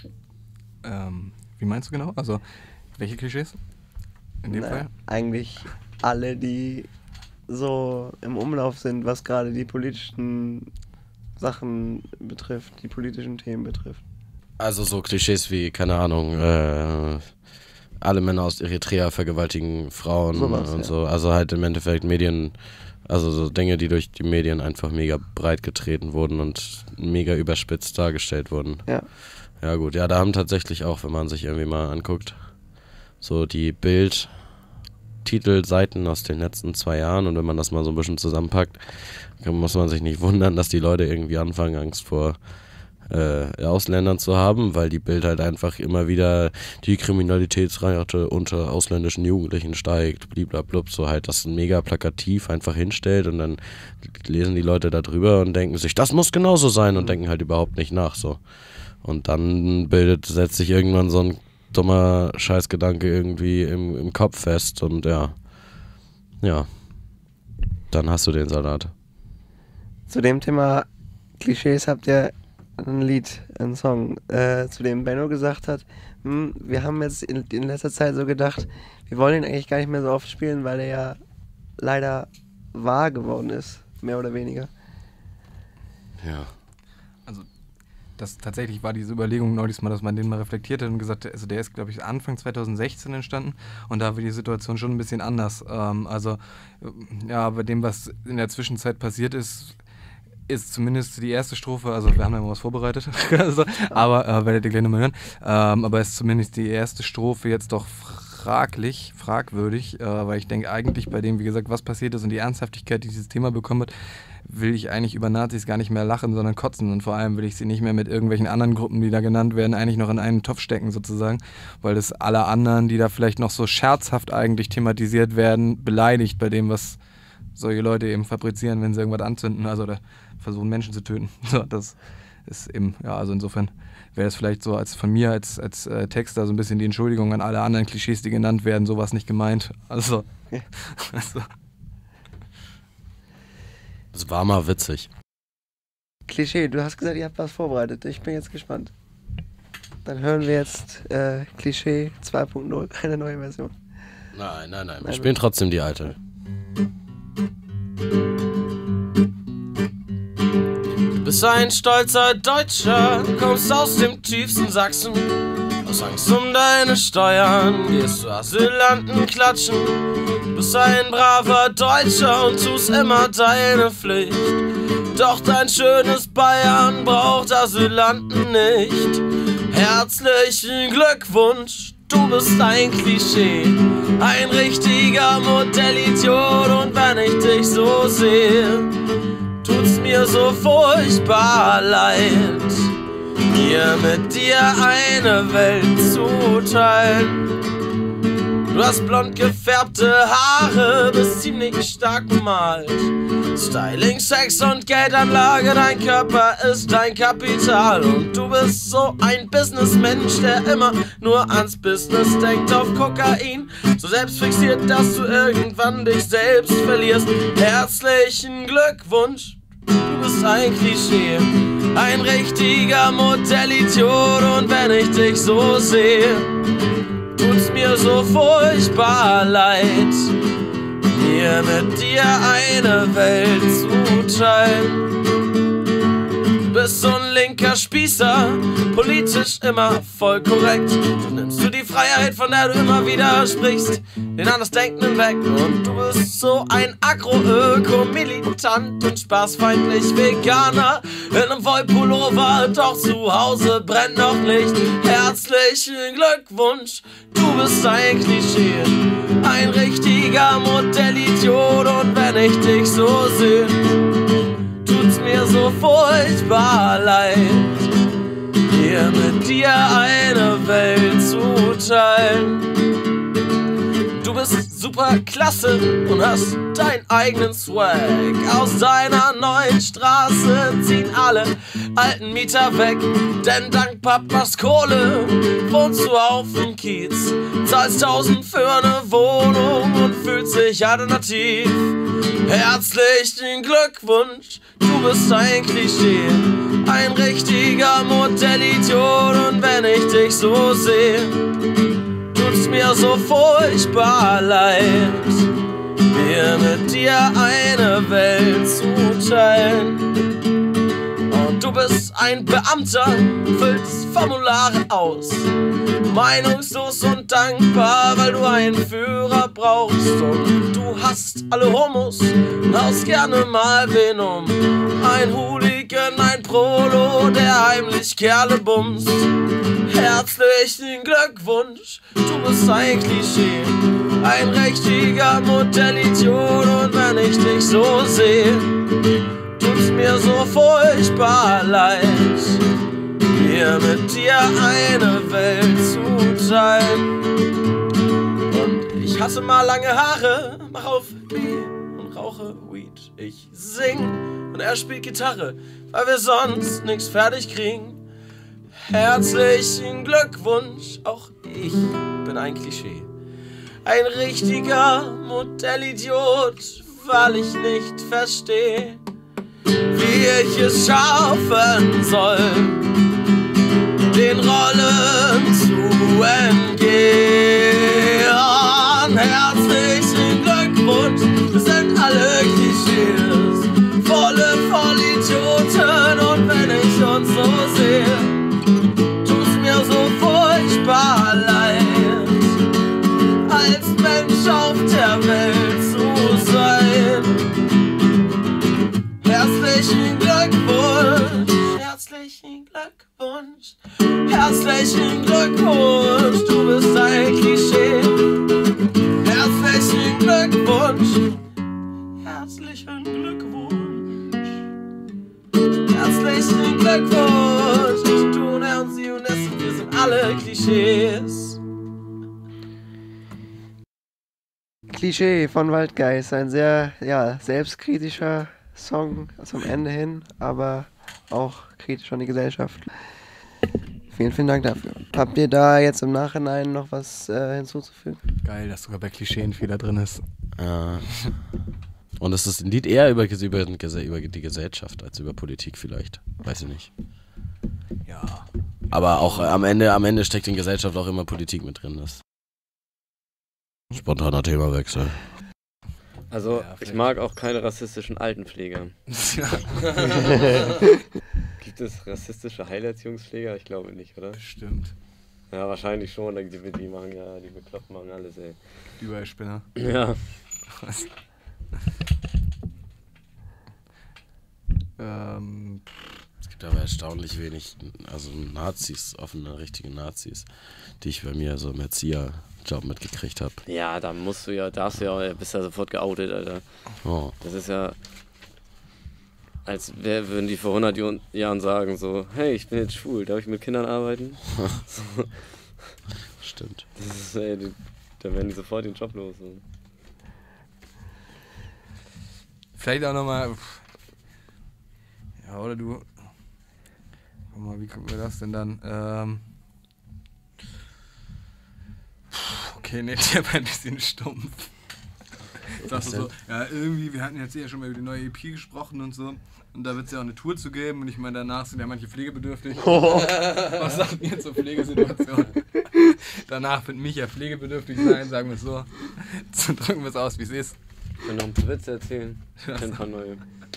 Wie meinst du genau? Also, welche Klischees? In dem Fall? Eigentlich alle, die so im Umlauf sind, was gerade die politischen Sachen betrifft, die politischen Themen betrifft. Also so Klischees wie, keine Ahnung, alle Männer aus Eritrea vergewaltigen Frauen und so. Also halt im Endeffekt Medien, also so Dinge, die durch die Medien einfach mega breit getreten wurden und mega überspitzt dargestellt wurden. Ja. Ja gut, ja, da haben tatsächlich auch, wenn man sich irgendwie mal anguckt, so die Bild-Titelseiten aus den letzten 2 Jahren, und wenn man das mal so ein bisschen zusammenpackt, dann muss man sich nicht wundern, dass die Leute irgendwie anfangen, Angst vor Ausländern zu haben, weil die Bild halt einfach immer wieder die Kriminalitätsrate unter ausländischen Jugendlichen steigt, bliblablub, so halt das mega plakativ einfach hinstellt, und dann lesen die Leute da drüber und denken sich, das muss genauso sein, und denken halt überhaupt nicht nach, so. Und dann setzt sich irgendwann so ein dummer Scheißgedanke irgendwie im Kopf fest, und ja, dann hast du den Salat. Zu dem Thema Klischees habt ihr ein Lied, ein Song, zu dem Benno gesagt hat, wir haben jetzt in letzter Zeit so gedacht, wir wollen ihn eigentlich gar nicht mehr so oft spielen, weil er ja leider wahr geworden ist, mehr oder weniger. Ja. Also das tatsächlich war diese Überlegung neulich mal, dass man den mal reflektiert hat und gesagt hat, also der ist, glaube ich, Anfang 2016 entstanden, und da war die Situation schon ein bisschen anders. Bei dem, was in der Zwischenzeit passiert ist zumindest die erste Strophe, also wir haben ja mal was vorbereitet, aber werdet ihr gleich nochmal hören, aber ist zumindest die erste Strophe jetzt doch fragwürdig, weil ich denke eigentlich bei dem, wie gesagt, was passiert ist und die Ernsthaftigkeit, die dieses Thema bekommen hat, will ich eigentlich über Nazis gar nicht mehr lachen, sondern kotzen. Und vor allem will ich sie nicht mehr mit irgendwelchen anderen Gruppen, die da genannt werden, eigentlich noch in einen Topf stecken sozusagen, weil das alle anderen, die da vielleicht noch so scherzhaft eigentlich thematisiert werden, beleidigt bei dem, was solche Leute eben fabrizieren, wenn sie irgendwas anzünden, also oder versuchen Menschen zu töten. So, das ist eben, ja, also insofern wäre es vielleicht so als von mir als Texter so ein bisschen die Entschuldigung an alle anderen Klischees, die genannt werden, sowas nicht gemeint. Also. Das war mal witzig. Klischee, du hast gesagt, ihr habt was vorbereitet. Ich bin jetzt gespannt. Dann hören wir jetzt Klischee 2.0, eine neue Version. Nein. Wir spielen trotzdem die alte. Du bist ein stolzer Deutscher, kommst aus dem tiefsten Sachsen. Aus Angst um deine Steuern gehst du Asylanten klatschen. Du bist ein braver Deutscher und tust immer deine Pflicht. Doch dein schönes Bayern braucht Asylanten nicht. Herzlichen Glückwunsch, du bist ein Klischee. Ein richtiger Modellidiot und wenn ich dich so sehe, tut's mir so furchtbar leid, mir mit dir eine Welt zu teilen. Du hast blond gefärbte Haare, bist ziemlich stark bemalt. Styling, Sex und Geldanlage, dein Körper ist dein Kapital. Und du bist so ein Businessmensch, der immer nur ans Business denkt, auf Kokain. So selbstfixiert, dass du irgendwann dich selbst verlierst. Herzlichen Glückwunsch, du bist ein Klischee. Ein richtiger Modellidiot und wenn ich dich so sehe, tut's mir so furchtbar leid, mir mit dir eine Welt zu teilen. Du bist so ein linker Spießer, politisch immer voll korrekt. So nimmst du die Freiheit, von der du immer wieder sprichst, den Andersdenkenden weg. Und du bist so ein Agro-Öko-Militant und spaßfeindlich Veganer in einem Wollpullover, doch zu Hause brennt noch Licht. Herzlichen Glückwunsch, du bist ein Klischee. Ein richtiger Modellidiot und wenn ich dich so sehe, tut's mir so furchtbar leid, mir mit dir eine Welt zu teilen. Du bist super klasse und hast deinen eigenen Swag. Aus deiner neuen Straße ziehen alle alten Mieter weg, denn dank Papas Kohle wohnst du auf dem Kiez, zahlst 1000 für eine Wohnung und fühlst dich alternativ. Herzlichen Glückwunsch, du bist ein Klischee. Ein richtiger Modellidiot und wenn ich dich so sehe, tut's mir so furchtbar leid, mir mit dir eine Welt zu teilen. Und du bist ein Beamter, füllst Formulare aus, meinungslos und dankbar, weil du einen Führer brauchst. Und du hasst alle Homos und haust gerne mal wen um. Ein Hooligan, ein Prolo, der heimlich Kerle bumst. Herzlichen Glückwunsch, du bist ein Klischee. Ein richtiger Modellidiot und wenn ich dich so sehe, tut's mir so furchtbar leid, mir mit dir eine Welt zu teilen. Und ich hasse mal lange Haare, mach auf B und rauche Weed. Ich sing und er spielt Gitarre, weil wir sonst nix fertig kriegen. Herzlichen Glückwunsch, auch ich bin ein Klischee. Ein richtiger Modellidiot, weil ich nicht verstehe, wie ich es schaffen soll, den Rollen zu entgehen. Herzlichen Glückwunsch, wir sind alle Klischees, volle Vollidioten und wenn ich uns so sehe, tut's mir so furchtbar leid, als Mensch auf der Welt zu sein. Herzlichen Glückwunsch, herzlichen Glückwunsch, herzlichen Glückwunsch, du bist ein Klischee. herzlichen Glückwunsch. Herzlichen Glückwunsch. Ich, du, er und sie und es, wir sind alle Klischees. Klischee von Waldgeist, ein sehr selbstkritischer Song zum Ende hin, aber auch kritisch an die Gesellschaft. Vielen Dank dafür. Habt ihr da jetzt im Nachhinein noch was hinzuzufügen? Geil, dass sogar bei Klischee ein Fehler drin ist. Ja. Und es ist ein Lied eher über die Gesellschaft als über Politik vielleicht. Weiß ich nicht. Ja. Aber auch am Ende steckt in Gesellschaft auch immer Politik mit drin. Das spontaner Themawechsel. Also, Ja, ich mag auch keine rassistischen Altenpfleger. Gibt es rassistische Heilerziehungspfleger? Ich glaube nicht, oder? Bestimmt. Ja, wahrscheinlich schon. Die machen ja, die Bekloppten machen alles, ey. Überall Spinner. Ja. Was? Es gibt aber erstaunlich wenig, also Nazis, offene, richtige Nazis, die ich bei mir so im Erzieherjob mitgekriegt habe. Ja, da bist du ja sofort geoutet, Alter. Oh. Das ist ja, als würden die vor 100 Jahren sagen so, hey, ich bin jetzt schwul, darf ich mit Kindern arbeiten? So. Stimmt. Das ist, ey, da werden die sofort den Job los. So. Vielleicht auch nochmal. Ja, oder du. Guck mal, wie gucken wir das denn dann? Okay, ne, der war ein bisschen stumpf. Sagst du so, ja, irgendwie, wir hatten jetzt ja schon mal über die neue EP gesprochen und so. Und da wird es ja auch eine Tour zu geben. Und ich meine, danach sind ja manche pflegebedürftig. Was sagt ihr zur Pflegesituation? Danach wird mich ja pflegebedürftig sein, sagen wir es so. So drücken wir es aus, wie es ist. Ich kann noch ein paar Witze erzählen. Ich kenn ein paar neue.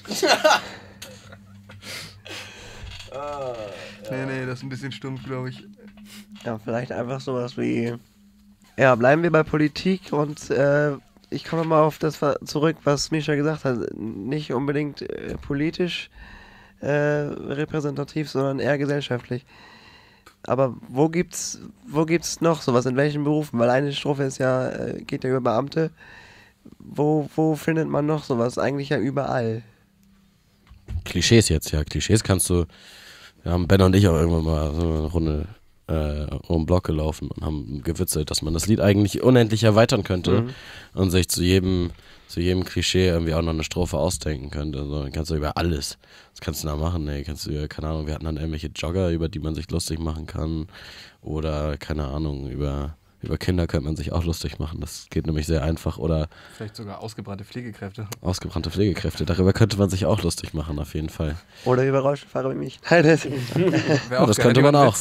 Nee, das ist ein bisschen stumpf, glaube ich. Ja, vielleicht einfach sowas wie, ja, bleiben wir bei Politik und ich komme mal auf das zurück, was Mischa gesagt hat. Nicht unbedingt politisch repräsentativ, sondern eher gesellschaftlich. Aber wo gibt's noch sowas? In welchen Berufen? Weil eine Strophe ist ja, geht ja über Beamte. Wo findet man noch sowas? Eigentlich ja überall. Klischees jetzt, ja. Klischees kannst du. Wir haben Ben und ich auch irgendwann mal so eine Runde um den Block gelaufen und haben gewitzelt, dass man das Lied eigentlich unendlich erweitern könnte und sich zu jedem Klischee irgendwie auch noch eine Strophe ausdenken könnte. So, dann kannst du über alles. Das kannst du da machen, ey. Kannst du, keine Ahnung, wir hatten dann irgendwelche Jogger, über die man sich lustig machen kann. Oder, keine Ahnung, über Kinder könnte man sich auch lustig machen. Das geht nämlich sehr einfach. Oder Vielleicht sogar ausgebrannte Pflegekräfte. ausgebrannte Pflegekräfte. Darüber könnte man sich auch lustig machen, auf jeden Fall. Oder über Rollstuhlfahrer wie mich. Nein, das Das könnte man auch.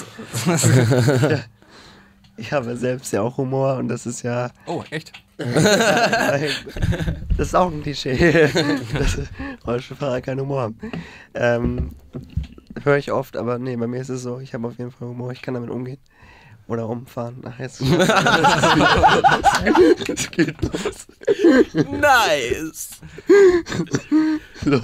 ich habe selbst ja auch Humor und das ist ja... Oh, echt? Das ist auch ein Klischee, dass Rollstuhlfahrer keinen Humor haben. Höre ich oft, aber nee, bei mir ist es so, ich habe auf jeden Fall Humor, ich kann damit umgehen. Oder umfahren. Ach, jetzt. Es geht los. Nice! So.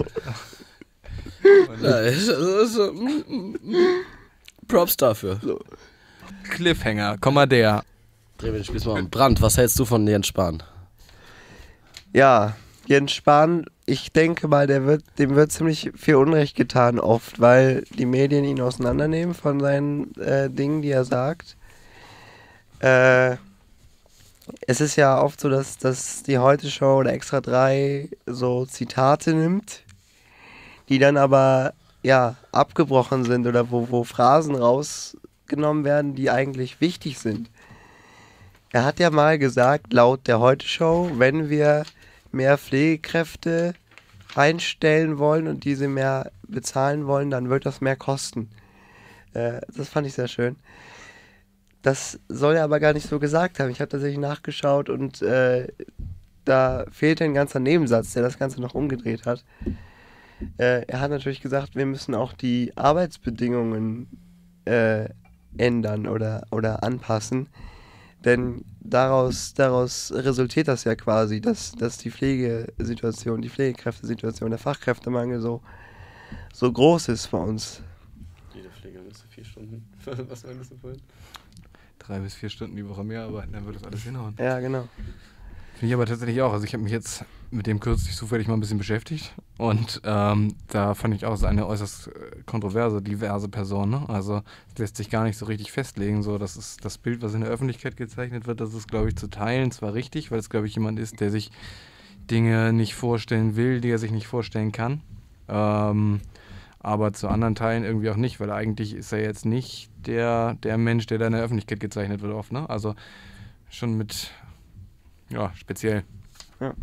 Nice. Also, Props dafür. So. Cliffhanger, der. Dreh den Spieß mal um. Brand, was hältst du von Jens Spahn? Ja, Jens Spahn, ich denke mal, dem wird ziemlich viel Unrecht getan oft, weil die Medien ihn auseinandernehmen von seinen Dingen, die er sagt. Es ist ja oft so, dass die Heute-Show oder Extra 3 so Zitate nimmt, die dann aber ja abgebrochen sind oder wo Phrasen rausgenommen werden, die eigentlich wichtig sind. Er hat ja mal gesagt, laut der Heute-Show, wenn wir mehr Pflegekräfte einstellen wollen und diese mehr bezahlen wollen, dann wird das mehr kosten. Das fand ich sehr schön. Das soll er aber gar nicht so gesagt haben. Ich habe tatsächlich nachgeschaut und da fehlt ein ganzer Nebensatz, der das Ganze noch umgedreht hat. Er hat natürlich gesagt, wir müssen auch die Arbeitsbedingungen ändern oder anpassen. Denn daraus resultiert das ja quasi, dass die Pflegesituation, die Pflegekräftesituation, der Fachkräftemangel so groß ist bei uns. Jede Pflege müsste 4 Stunden. Was meinst du vorhin? 3 bis 4 Stunden die Woche mehr arbeiten, dann wird das alles hinhauen. Ja, genau. Finde ich aber tatsächlich auch. Also ich habe mich jetzt mit dem kürzlich zufällig mal ein bisschen beschäftigt und da fand ich auch so eine äußerst kontroverse, diverse Person. Ne? Also es lässt sich gar nicht so richtig festlegen. So, das ist das Bild, was in der Öffentlichkeit gezeichnet wird, das ist, glaube ich, zu teilen zwar richtig, weil es, glaube ich, jemand ist, der sich Dinge nicht vorstellen will, die er sich nicht vorstellen kann. Aber zu anderen Teilen irgendwie auch nicht, weil eigentlich ist er jetzt nicht der Mensch, der da in der Öffentlichkeit gezeichnet wird oft. Ne? Also schon mit, ja, speziell. Ja.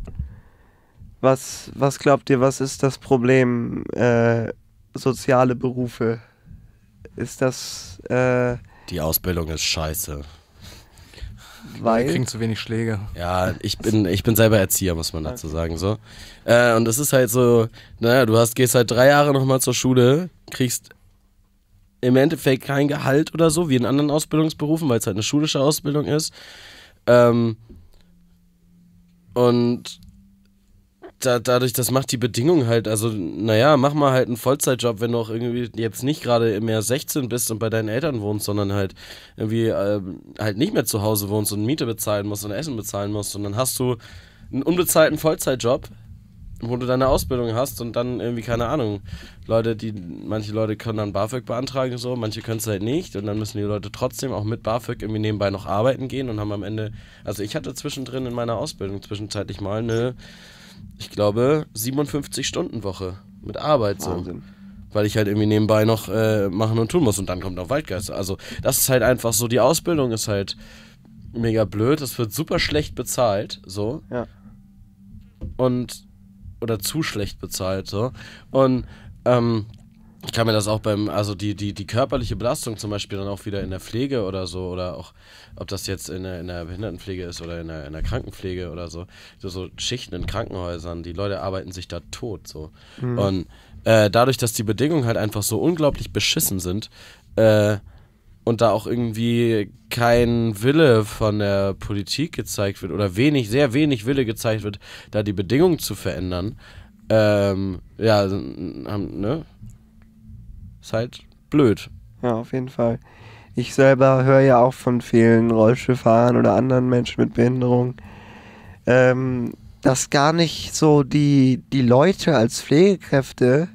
Was glaubt ihr, was ist das Problem soziale Berufe? Ist das Die Ausbildung ist scheiße. Wir weil... kriegen zu wenig Schläge. Ja, ich bin selber Erzieher, muss man dazu sagen, so. Und es ist halt so, naja, gehst halt 3 Jahre nochmal zur Schule, kriegst im Endeffekt kein Gehalt oder so, wie in anderen Ausbildungsberufen, weil es halt eine schulische Ausbildung ist. Und dadurch, das macht die Bedingung halt, also, naja, mach mal halt einen Vollzeitjob, wenn du auch irgendwie jetzt nicht gerade mehr 16 bist und bei deinen Eltern wohnst, sondern halt irgendwie halt nicht mehr zu Hause wohnst und Miete bezahlen musst und Essen bezahlen musst, und dann hast du einen unbezahlten Vollzeitjob, wo du deine Ausbildung hast und dann irgendwie, keine Ahnung, manche Leute können dann BAföG beantragen, so, manche können es halt nicht, und dann müssen die Leute trotzdem auch mit BAföG irgendwie nebenbei noch arbeiten gehen und haben am Ende, also ich hatte zwischendrin in meiner Ausbildung zwischenzeitlich mal eine, ich glaube, 57-Stunden-Woche mit Arbeit, so. Wahnsinn. Weil ich halt irgendwie nebenbei noch machen und tun muss, und dann kommt noch Waldgeister. Also das ist halt einfach so, die Ausbildung ist halt mega blöd, es wird super schlecht bezahlt, so. Ja. Oder zu schlecht bezahlt, so. Und ich kann mir das auch also die körperliche Belastung zum Beispiel dann auch wieder in der Pflege oder so, oder auch, ob das jetzt in der Behindertenpflege ist oder in der Krankenpflege oder so Schichten in Krankenhäusern, die Leute arbeiten sich da tot, so. Mhm. Und dadurch, dass die Bedingungen halt einfach so unglaublich beschissen sind, und da auch irgendwie kein Wille von der Politik gezeigt wird, oder sehr wenig Wille gezeigt wird, da die Bedingungen zu verändern, ne? Ist halt blöd. Ja, auf jeden Fall. Ich selber höre ja auch von vielen Rollstuhlfahrern oder anderen Menschen mit Behinderung, dass gar nicht so die Leute als Pflegekräfte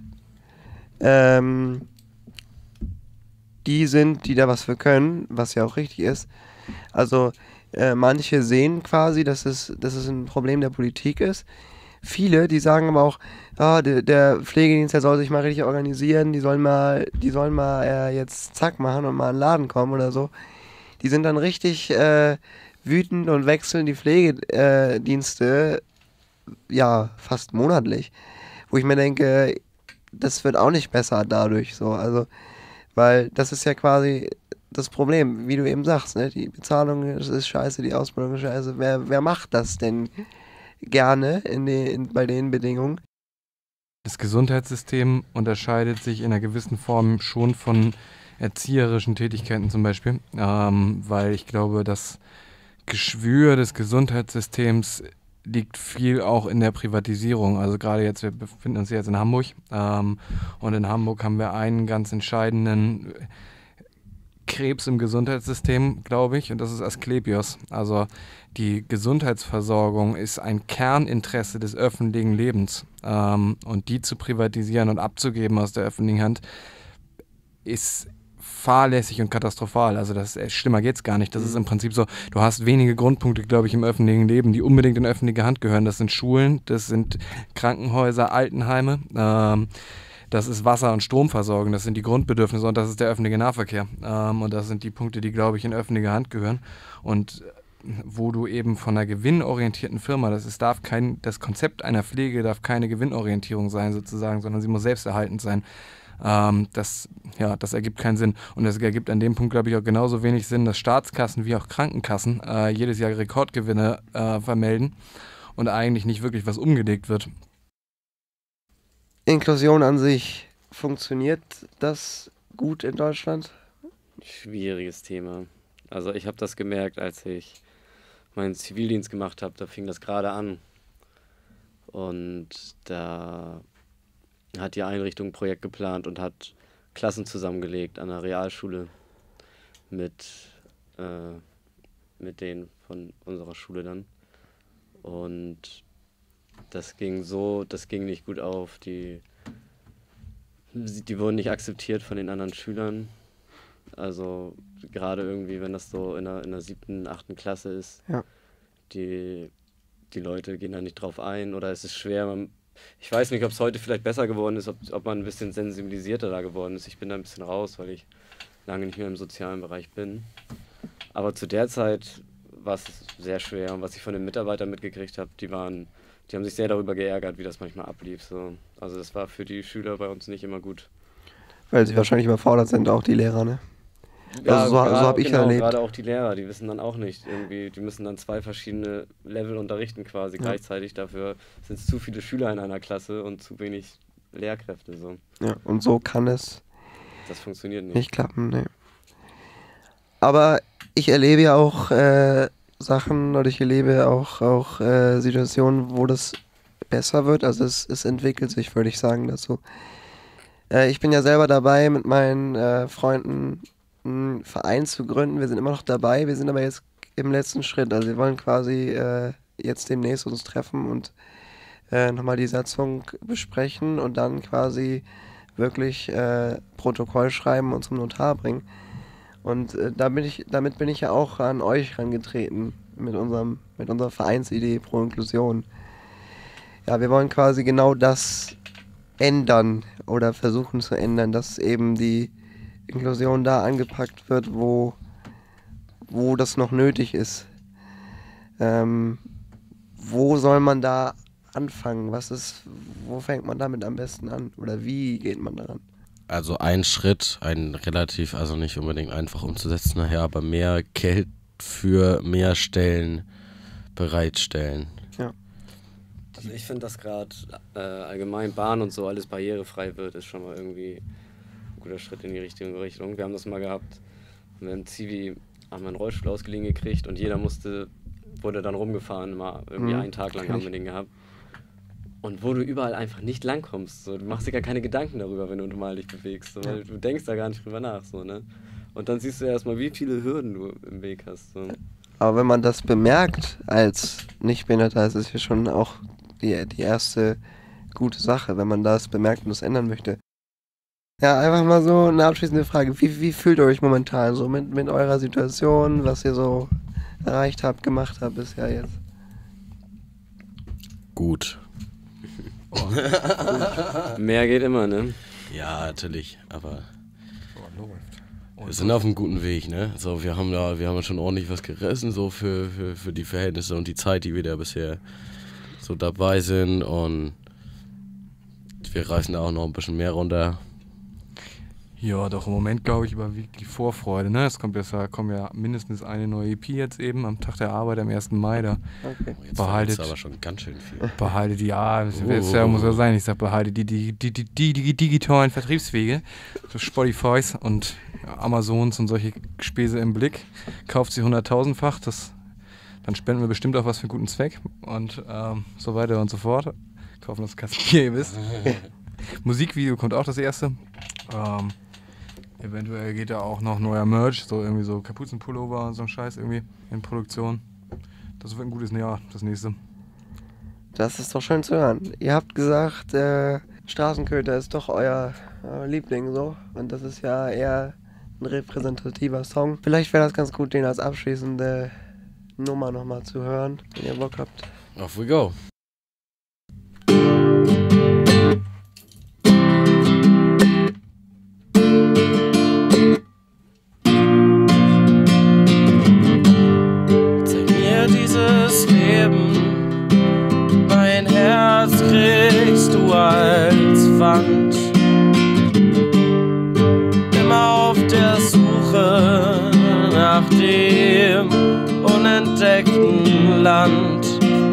die sind, die da was für können, was ja auch richtig ist. Also manche sehen quasi, dass es ein Problem der Politik ist. Viele, die sagen aber auch, der Pflegedienst, der soll sich mal richtig organisieren, die sollen mal jetzt zack machen und mal in den Laden kommen oder so. Die sind dann richtig wütend und wechseln die Pflegedienste ja fast monatlich. Wo ich mir denke, das wird auch nicht besser dadurch so. Also, weil das ist ja quasi das Problem, wie du eben sagst, ne? Die Bezahlung ist scheiße, die Ausbildung ist scheiße. Wer macht das denn gerne bei den Bedingungen? Das Gesundheitssystem unterscheidet sich in einer gewissen Form schon von erzieherischen Tätigkeiten zum Beispiel, weil ich glaube, das Geschwür des Gesundheitssystems liegt viel auch in der Privatisierung. Also gerade jetzt, wir befinden uns jetzt in Hamburg, und in Hamburg haben wir einen ganz entscheidenden Krebs im Gesundheitssystem, glaube ich, und das ist Asklepios. Also die Gesundheitsversorgung ist ein Kerninteresse des öffentlichen Lebens, und die zu privatisieren und abzugeben aus der öffentlichen Hand ist fahrlässig und katastrophal. Also schlimmer geht's gar nicht. Das ist im Prinzip so, du hast wenige Grundpunkte, glaube ich, im öffentlichen Leben, die unbedingt in öffentliche Hand gehören. Das sind Schulen, das sind Krankenhäuser, Altenheime, das ist Wasser- und Stromversorgung, das sind die Grundbedürfnisse, und das ist der öffentliche Nahverkehr. Und das sind die Punkte, die, glaube ich, in öffentliche Hand gehören. Und wo du eben von einer gewinnorientierten Firma, das Konzept einer Pflege darf keine Gewinnorientierung sein sozusagen, sondern sie muss selbsterhaltend sein. Das ergibt keinen Sinn. Und es ergibt an dem Punkt, glaube ich, auch genauso wenig Sinn, dass Staatskassen wie auch Krankenkassen jedes Jahr Rekordgewinne vermelden und eigentlich nicht wirklich was umgelegt wird. Inklusion an sich, funktioniert das gut in Deutschland? Schwieriges Thema. Also ich habe das gemerkt, als ich meinen Zivildienst gemacht habe, da fing das gerade an. Und da hat die Einrichtung ein Projekt geplant und hat Klassen zusammengelegt an der Realschule mit denen von unserer Schule dann. Und das ging nicht gut auf. Die wurden nicht akzeptiert von den anderen Schülern. Also gerade irgendwie, wenn das so in der 7., 8. Klasse ist, Ja. die Leute gehen da nicht drauf ein oder es ist schwer. Ich weiß nicht, ob es heute vielleicht besser geworden ist, ob man ein bisschen sensibilisierter da geworden ist. Ich bin da ein bisschen raus, weil ich lange nicht mehr im sozialen Bereich bin. Aber zu der Zeit war es sehr schwer. Und was ich von den Mitarbeitern mitgekriegt habe, die haben sich sehr darüber geärgert, wie das manchmal ablief. So. Also das war für die Schüler bei uns nicht immer gut. Weil sie wahrscheinlich überfordert sind, auch die Lehrer, ne? Ja, Also so habe ich erlebt. Gerade auch die Lehrer, die wissen dann auch nicht irgendwie, die müssen dann 2 verschiedene Level unterrichten quasi gleichzeitig. Dafür sind es zu viele Schüler in einer Klasse und zu wenig Lehrkräfte. So. Ja, und so kann es Das funktioniert nicht. nicht klappen, ne. Aber ich erlebe ja auch Sachen oder ich erlebe auch Situationen, wo das besser wird. Also es entwickelt sich, würde ich sagen, dazu. Ich bin ja selber dabei, mit meinen Freunden einen Verein zu gründen. Wir sind immer noch dabei, wir sind aber jetzt im letzten Schritt. Also wir wollen quasi jetzt demnächst uns treffen und nochmal die Satzung besprechen und dann quasi wirklich Protokoll schreiben und zum Notar bringen. Und damit bin ich ja auch an euch herangetreten mit unserer Vereinsidee Pro Inklusion. Ja, wir wollen quasi genau das ändern oder versuchen zu ändern, dass eben die Inklusion da angepackt wird, wo das noch nötig ist. Wo soll man da anfangen? Wo fängt man damit am besten an? Oder wie geht man daran? Also ein Schritt, also nicht unbedingt einfach umzusetzen nachher, aber mehr Geld für mehr Stellen bereitstellen. Also ich finde, dass gerade allgemein Bahn und so alles barrierefrei wird, ist schon mal irgendwie ein guter Schritt in die richtige Richtung. Wir haben das mal gehabt, wir haben Zivi einen Rollstuhl ausgeliehen gekriegt und jeder wurde dann rumgefahren, mal irgendwie einen Tag lang haben wir den gehabt. Und wo du überall einfach nicht langkommst, so, du machst dir gar keine Gedanken darüber, wenn du normal dich bewegst, so, weil du denkst da gar nicht drüber nach, so, ne? Und dann siehst du erstmal, wie viele Hürden du im Weg hast. So. Aber wenn man das bemerkt als Nichtbehinderter, ist es ja schon auch die erste gute Sache, wenn man das bemerkt und das ändern möchte. Ja, einfach mal so eine abschließende Frage. Wie fühlt ihr euch momentan so mit eurer Situation, was ihr so erreicht habt, gemacht habt bisher jetzt? Gut. Mehr geht immer, ne? Ja, natürlich, aber wir sind auf einem guten Weg, ne? So, wir haben ja schon ordentlich was gerissen, so für die Verhältnisse und die Zeit, die wir da bisher so dabei sind, und wir reißen da auch noch ein bisschen mehr runter. Ja, doch, im Moment glaube ich überwiegt die Vorfreude, ne? Es kommt ja mindestens eine neue EP jetzt eben am Tag der Arbeit am 1. Mai da. Okay. Jetzt behaltet aber schon ganz schön viel. Behaltet die, muss ja sein, ich sag, behaltet die digitalen Vertriebswege, so Spotifys und Amazons und solche Späße im Blick, kauft sie 100.000-fach, dann spenden wir bestimmt auch was für einen guten Zweck und so weiter und so fort. Kaufen das Kasten Bier, ihr wisst. Musikvideo kommt auch das erste. Eventuell geht da auch noch neuer Merch, so irgendwie so Kapuzenpullover und so ein Scheiß irgendwie in Produktion. Das wird ein gutes Jahr, das nächste. Das ist doch schön zu hören. Ihr habt gesagt, Straßenköter ist doch euer Liebling so. Und das ist ja eher ein repräsentativer Song. Vielleicht wäre das ganz gut, den als abschließende Nummer nochmal zu hören, wenn ihr Bock habt. Off we go. Kriegst du als Pfand, immer auf der Suche nach dem unentdeckten Land.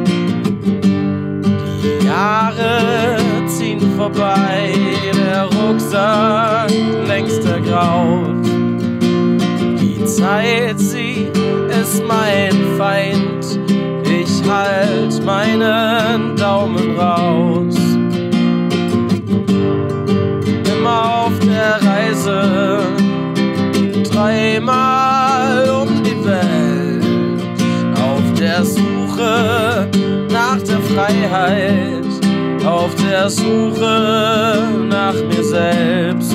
Die Jahre ziehen vorbei, der Rucksack längst ergraut. Die Zeit, sie ist mein Feind, ich halt meinen Daumen raus. Immer auf der Reise, dreimal um die Welt, auf der Suche Zeit auf der Suche nach mir selbst.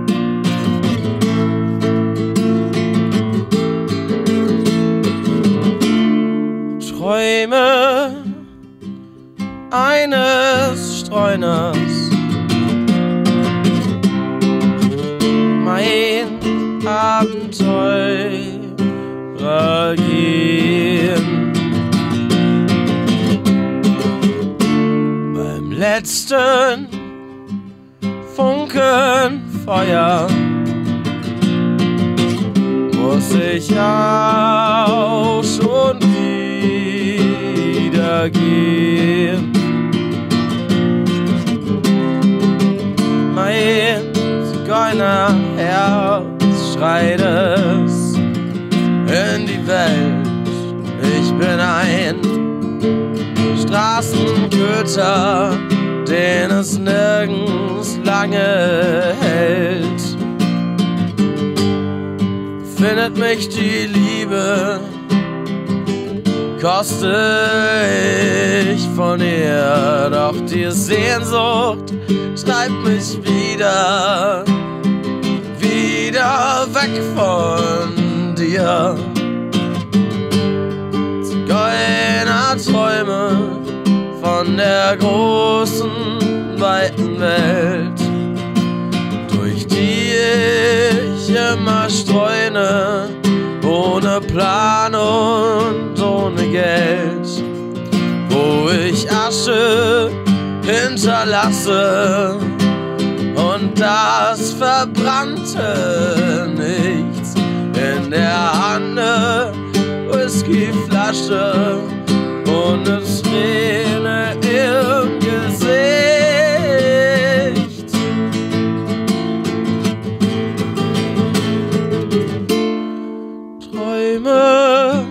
Träume eines Streuners, mein Abenteurer gehen. Beim letzten Funken Feuer muss ich auch schon wieder gehen. Mein Zigeunerherz schreit es in die Welt. Ich bin ein Straßenköter, den es nirgends lange hält. Findet mich die Liebe, koste ich von ihr, doch die Sehnsucht treibt mich wieder weg von dir. Zigeunerträume von der großen, weiten Welt, durch die ich immer streune, ohne Plan und ohne Geld, wo ich Asche hinterlasse und das verbrannte Nichts in der Hand, Whiskyflasche und eine Träne im Gesicht. Träume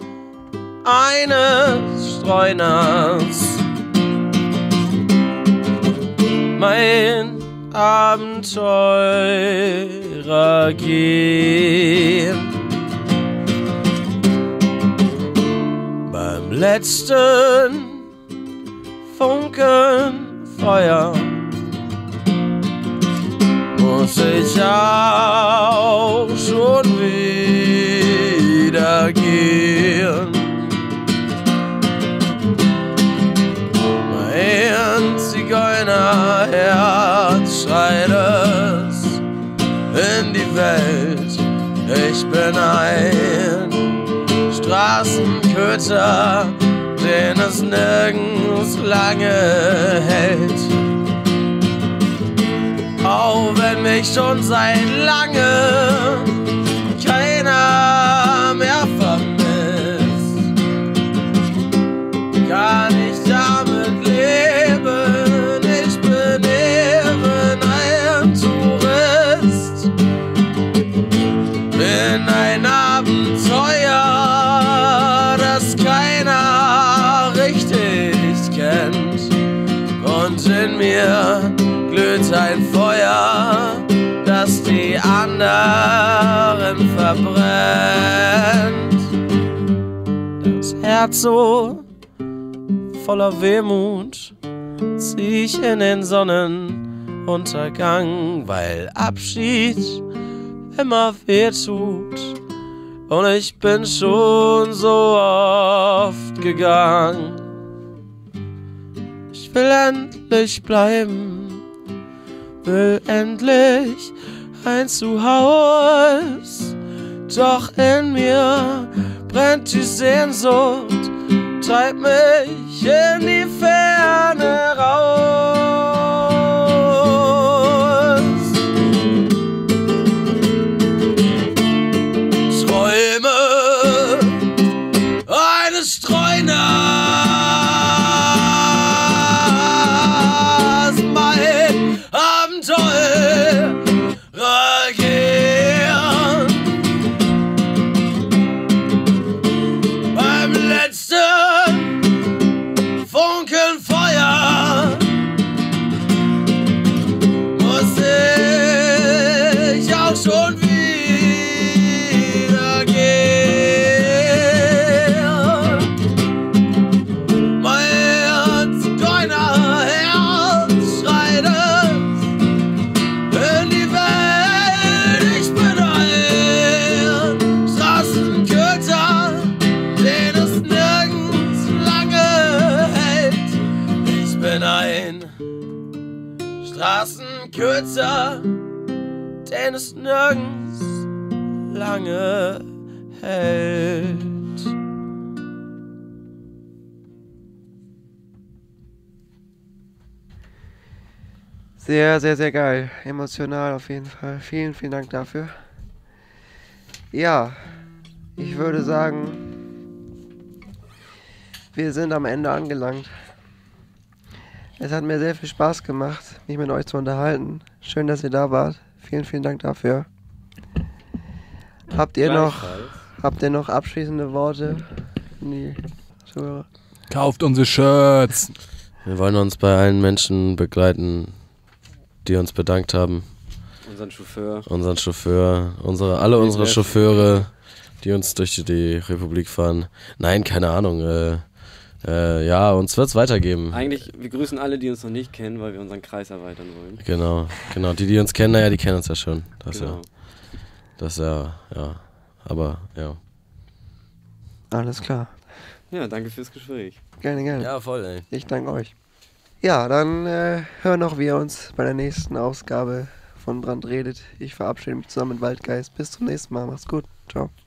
eines Streuners, mein Abenteurer gehen. Beim letzten Funken Feuer muss ich auch schon wieder gehen. Mein Zigeunerherz schreit es in die Welt. Ich bin ein Straßenköter, den es nirgends lange hält. Auch wenn mich schon seit lange keiner mehr vermisst, kann ich damit leben. Ich bin eben ein Tourist, bin ein Abenteuer, das keiner richtig kennt. Und in mir glüht ein Feuer, das die anderen verbrennt. Das Herz so voller Wehmut zieh ich in den Sonnenuntergang, weil Abschied immer weh tut und ich bin schon so oft gegangen. Ich will endlich bleiben, will endlich ein Zuhause, doch in mir brennt die Sehnsucht, treibt mich in die Ferne raus. Träume eines Streuners, mein Abenteurer gehen. Beim letzten Funken Feuer kürzer, denn es nirgends lange hält. Sehr, sehr, sehr geil. Emotional auf jeden Fall. Vielen, vielen Dank dafür. Ja, ich würde sagen, wir sind am Ende angelangt. Es hat mir sehr viel Spaß gemacht, mich mit euch zu unterhalten. Schön, dass ihr da wart. Vielen, vielen Dank dafür. Habt ihr noch abschließende Worte? Nee. Kauft unsere Shirts. Wir wollen uns bei allen Menschen begleiten, die uns bedankt haben. Unseren Chauffeur. Alle unsere Chauffeure, die uns durch die Republik fahren. Nein, keine Ahnung. Ja, uns wird's weitergeben. Eigentlich, wir grüßen alle, die uns noch nicht kennen, weil wir unseren Kreis erweitern wollen. Genau. Die uns kennen, naja, die kennen uns ja schon. Aber ja. Alles klar. Ja, danke fürs Gespräch. Gerne, gerne. Ja, voll, ey. Ich danke euch. Ja, dann hören auch wir uns bei der nächsten Ausgabe von Brand redet. Ich verabschiede mich zusammen mit Waldgeist. Bis zum nächsten Mal. Macht's gut. Ciao.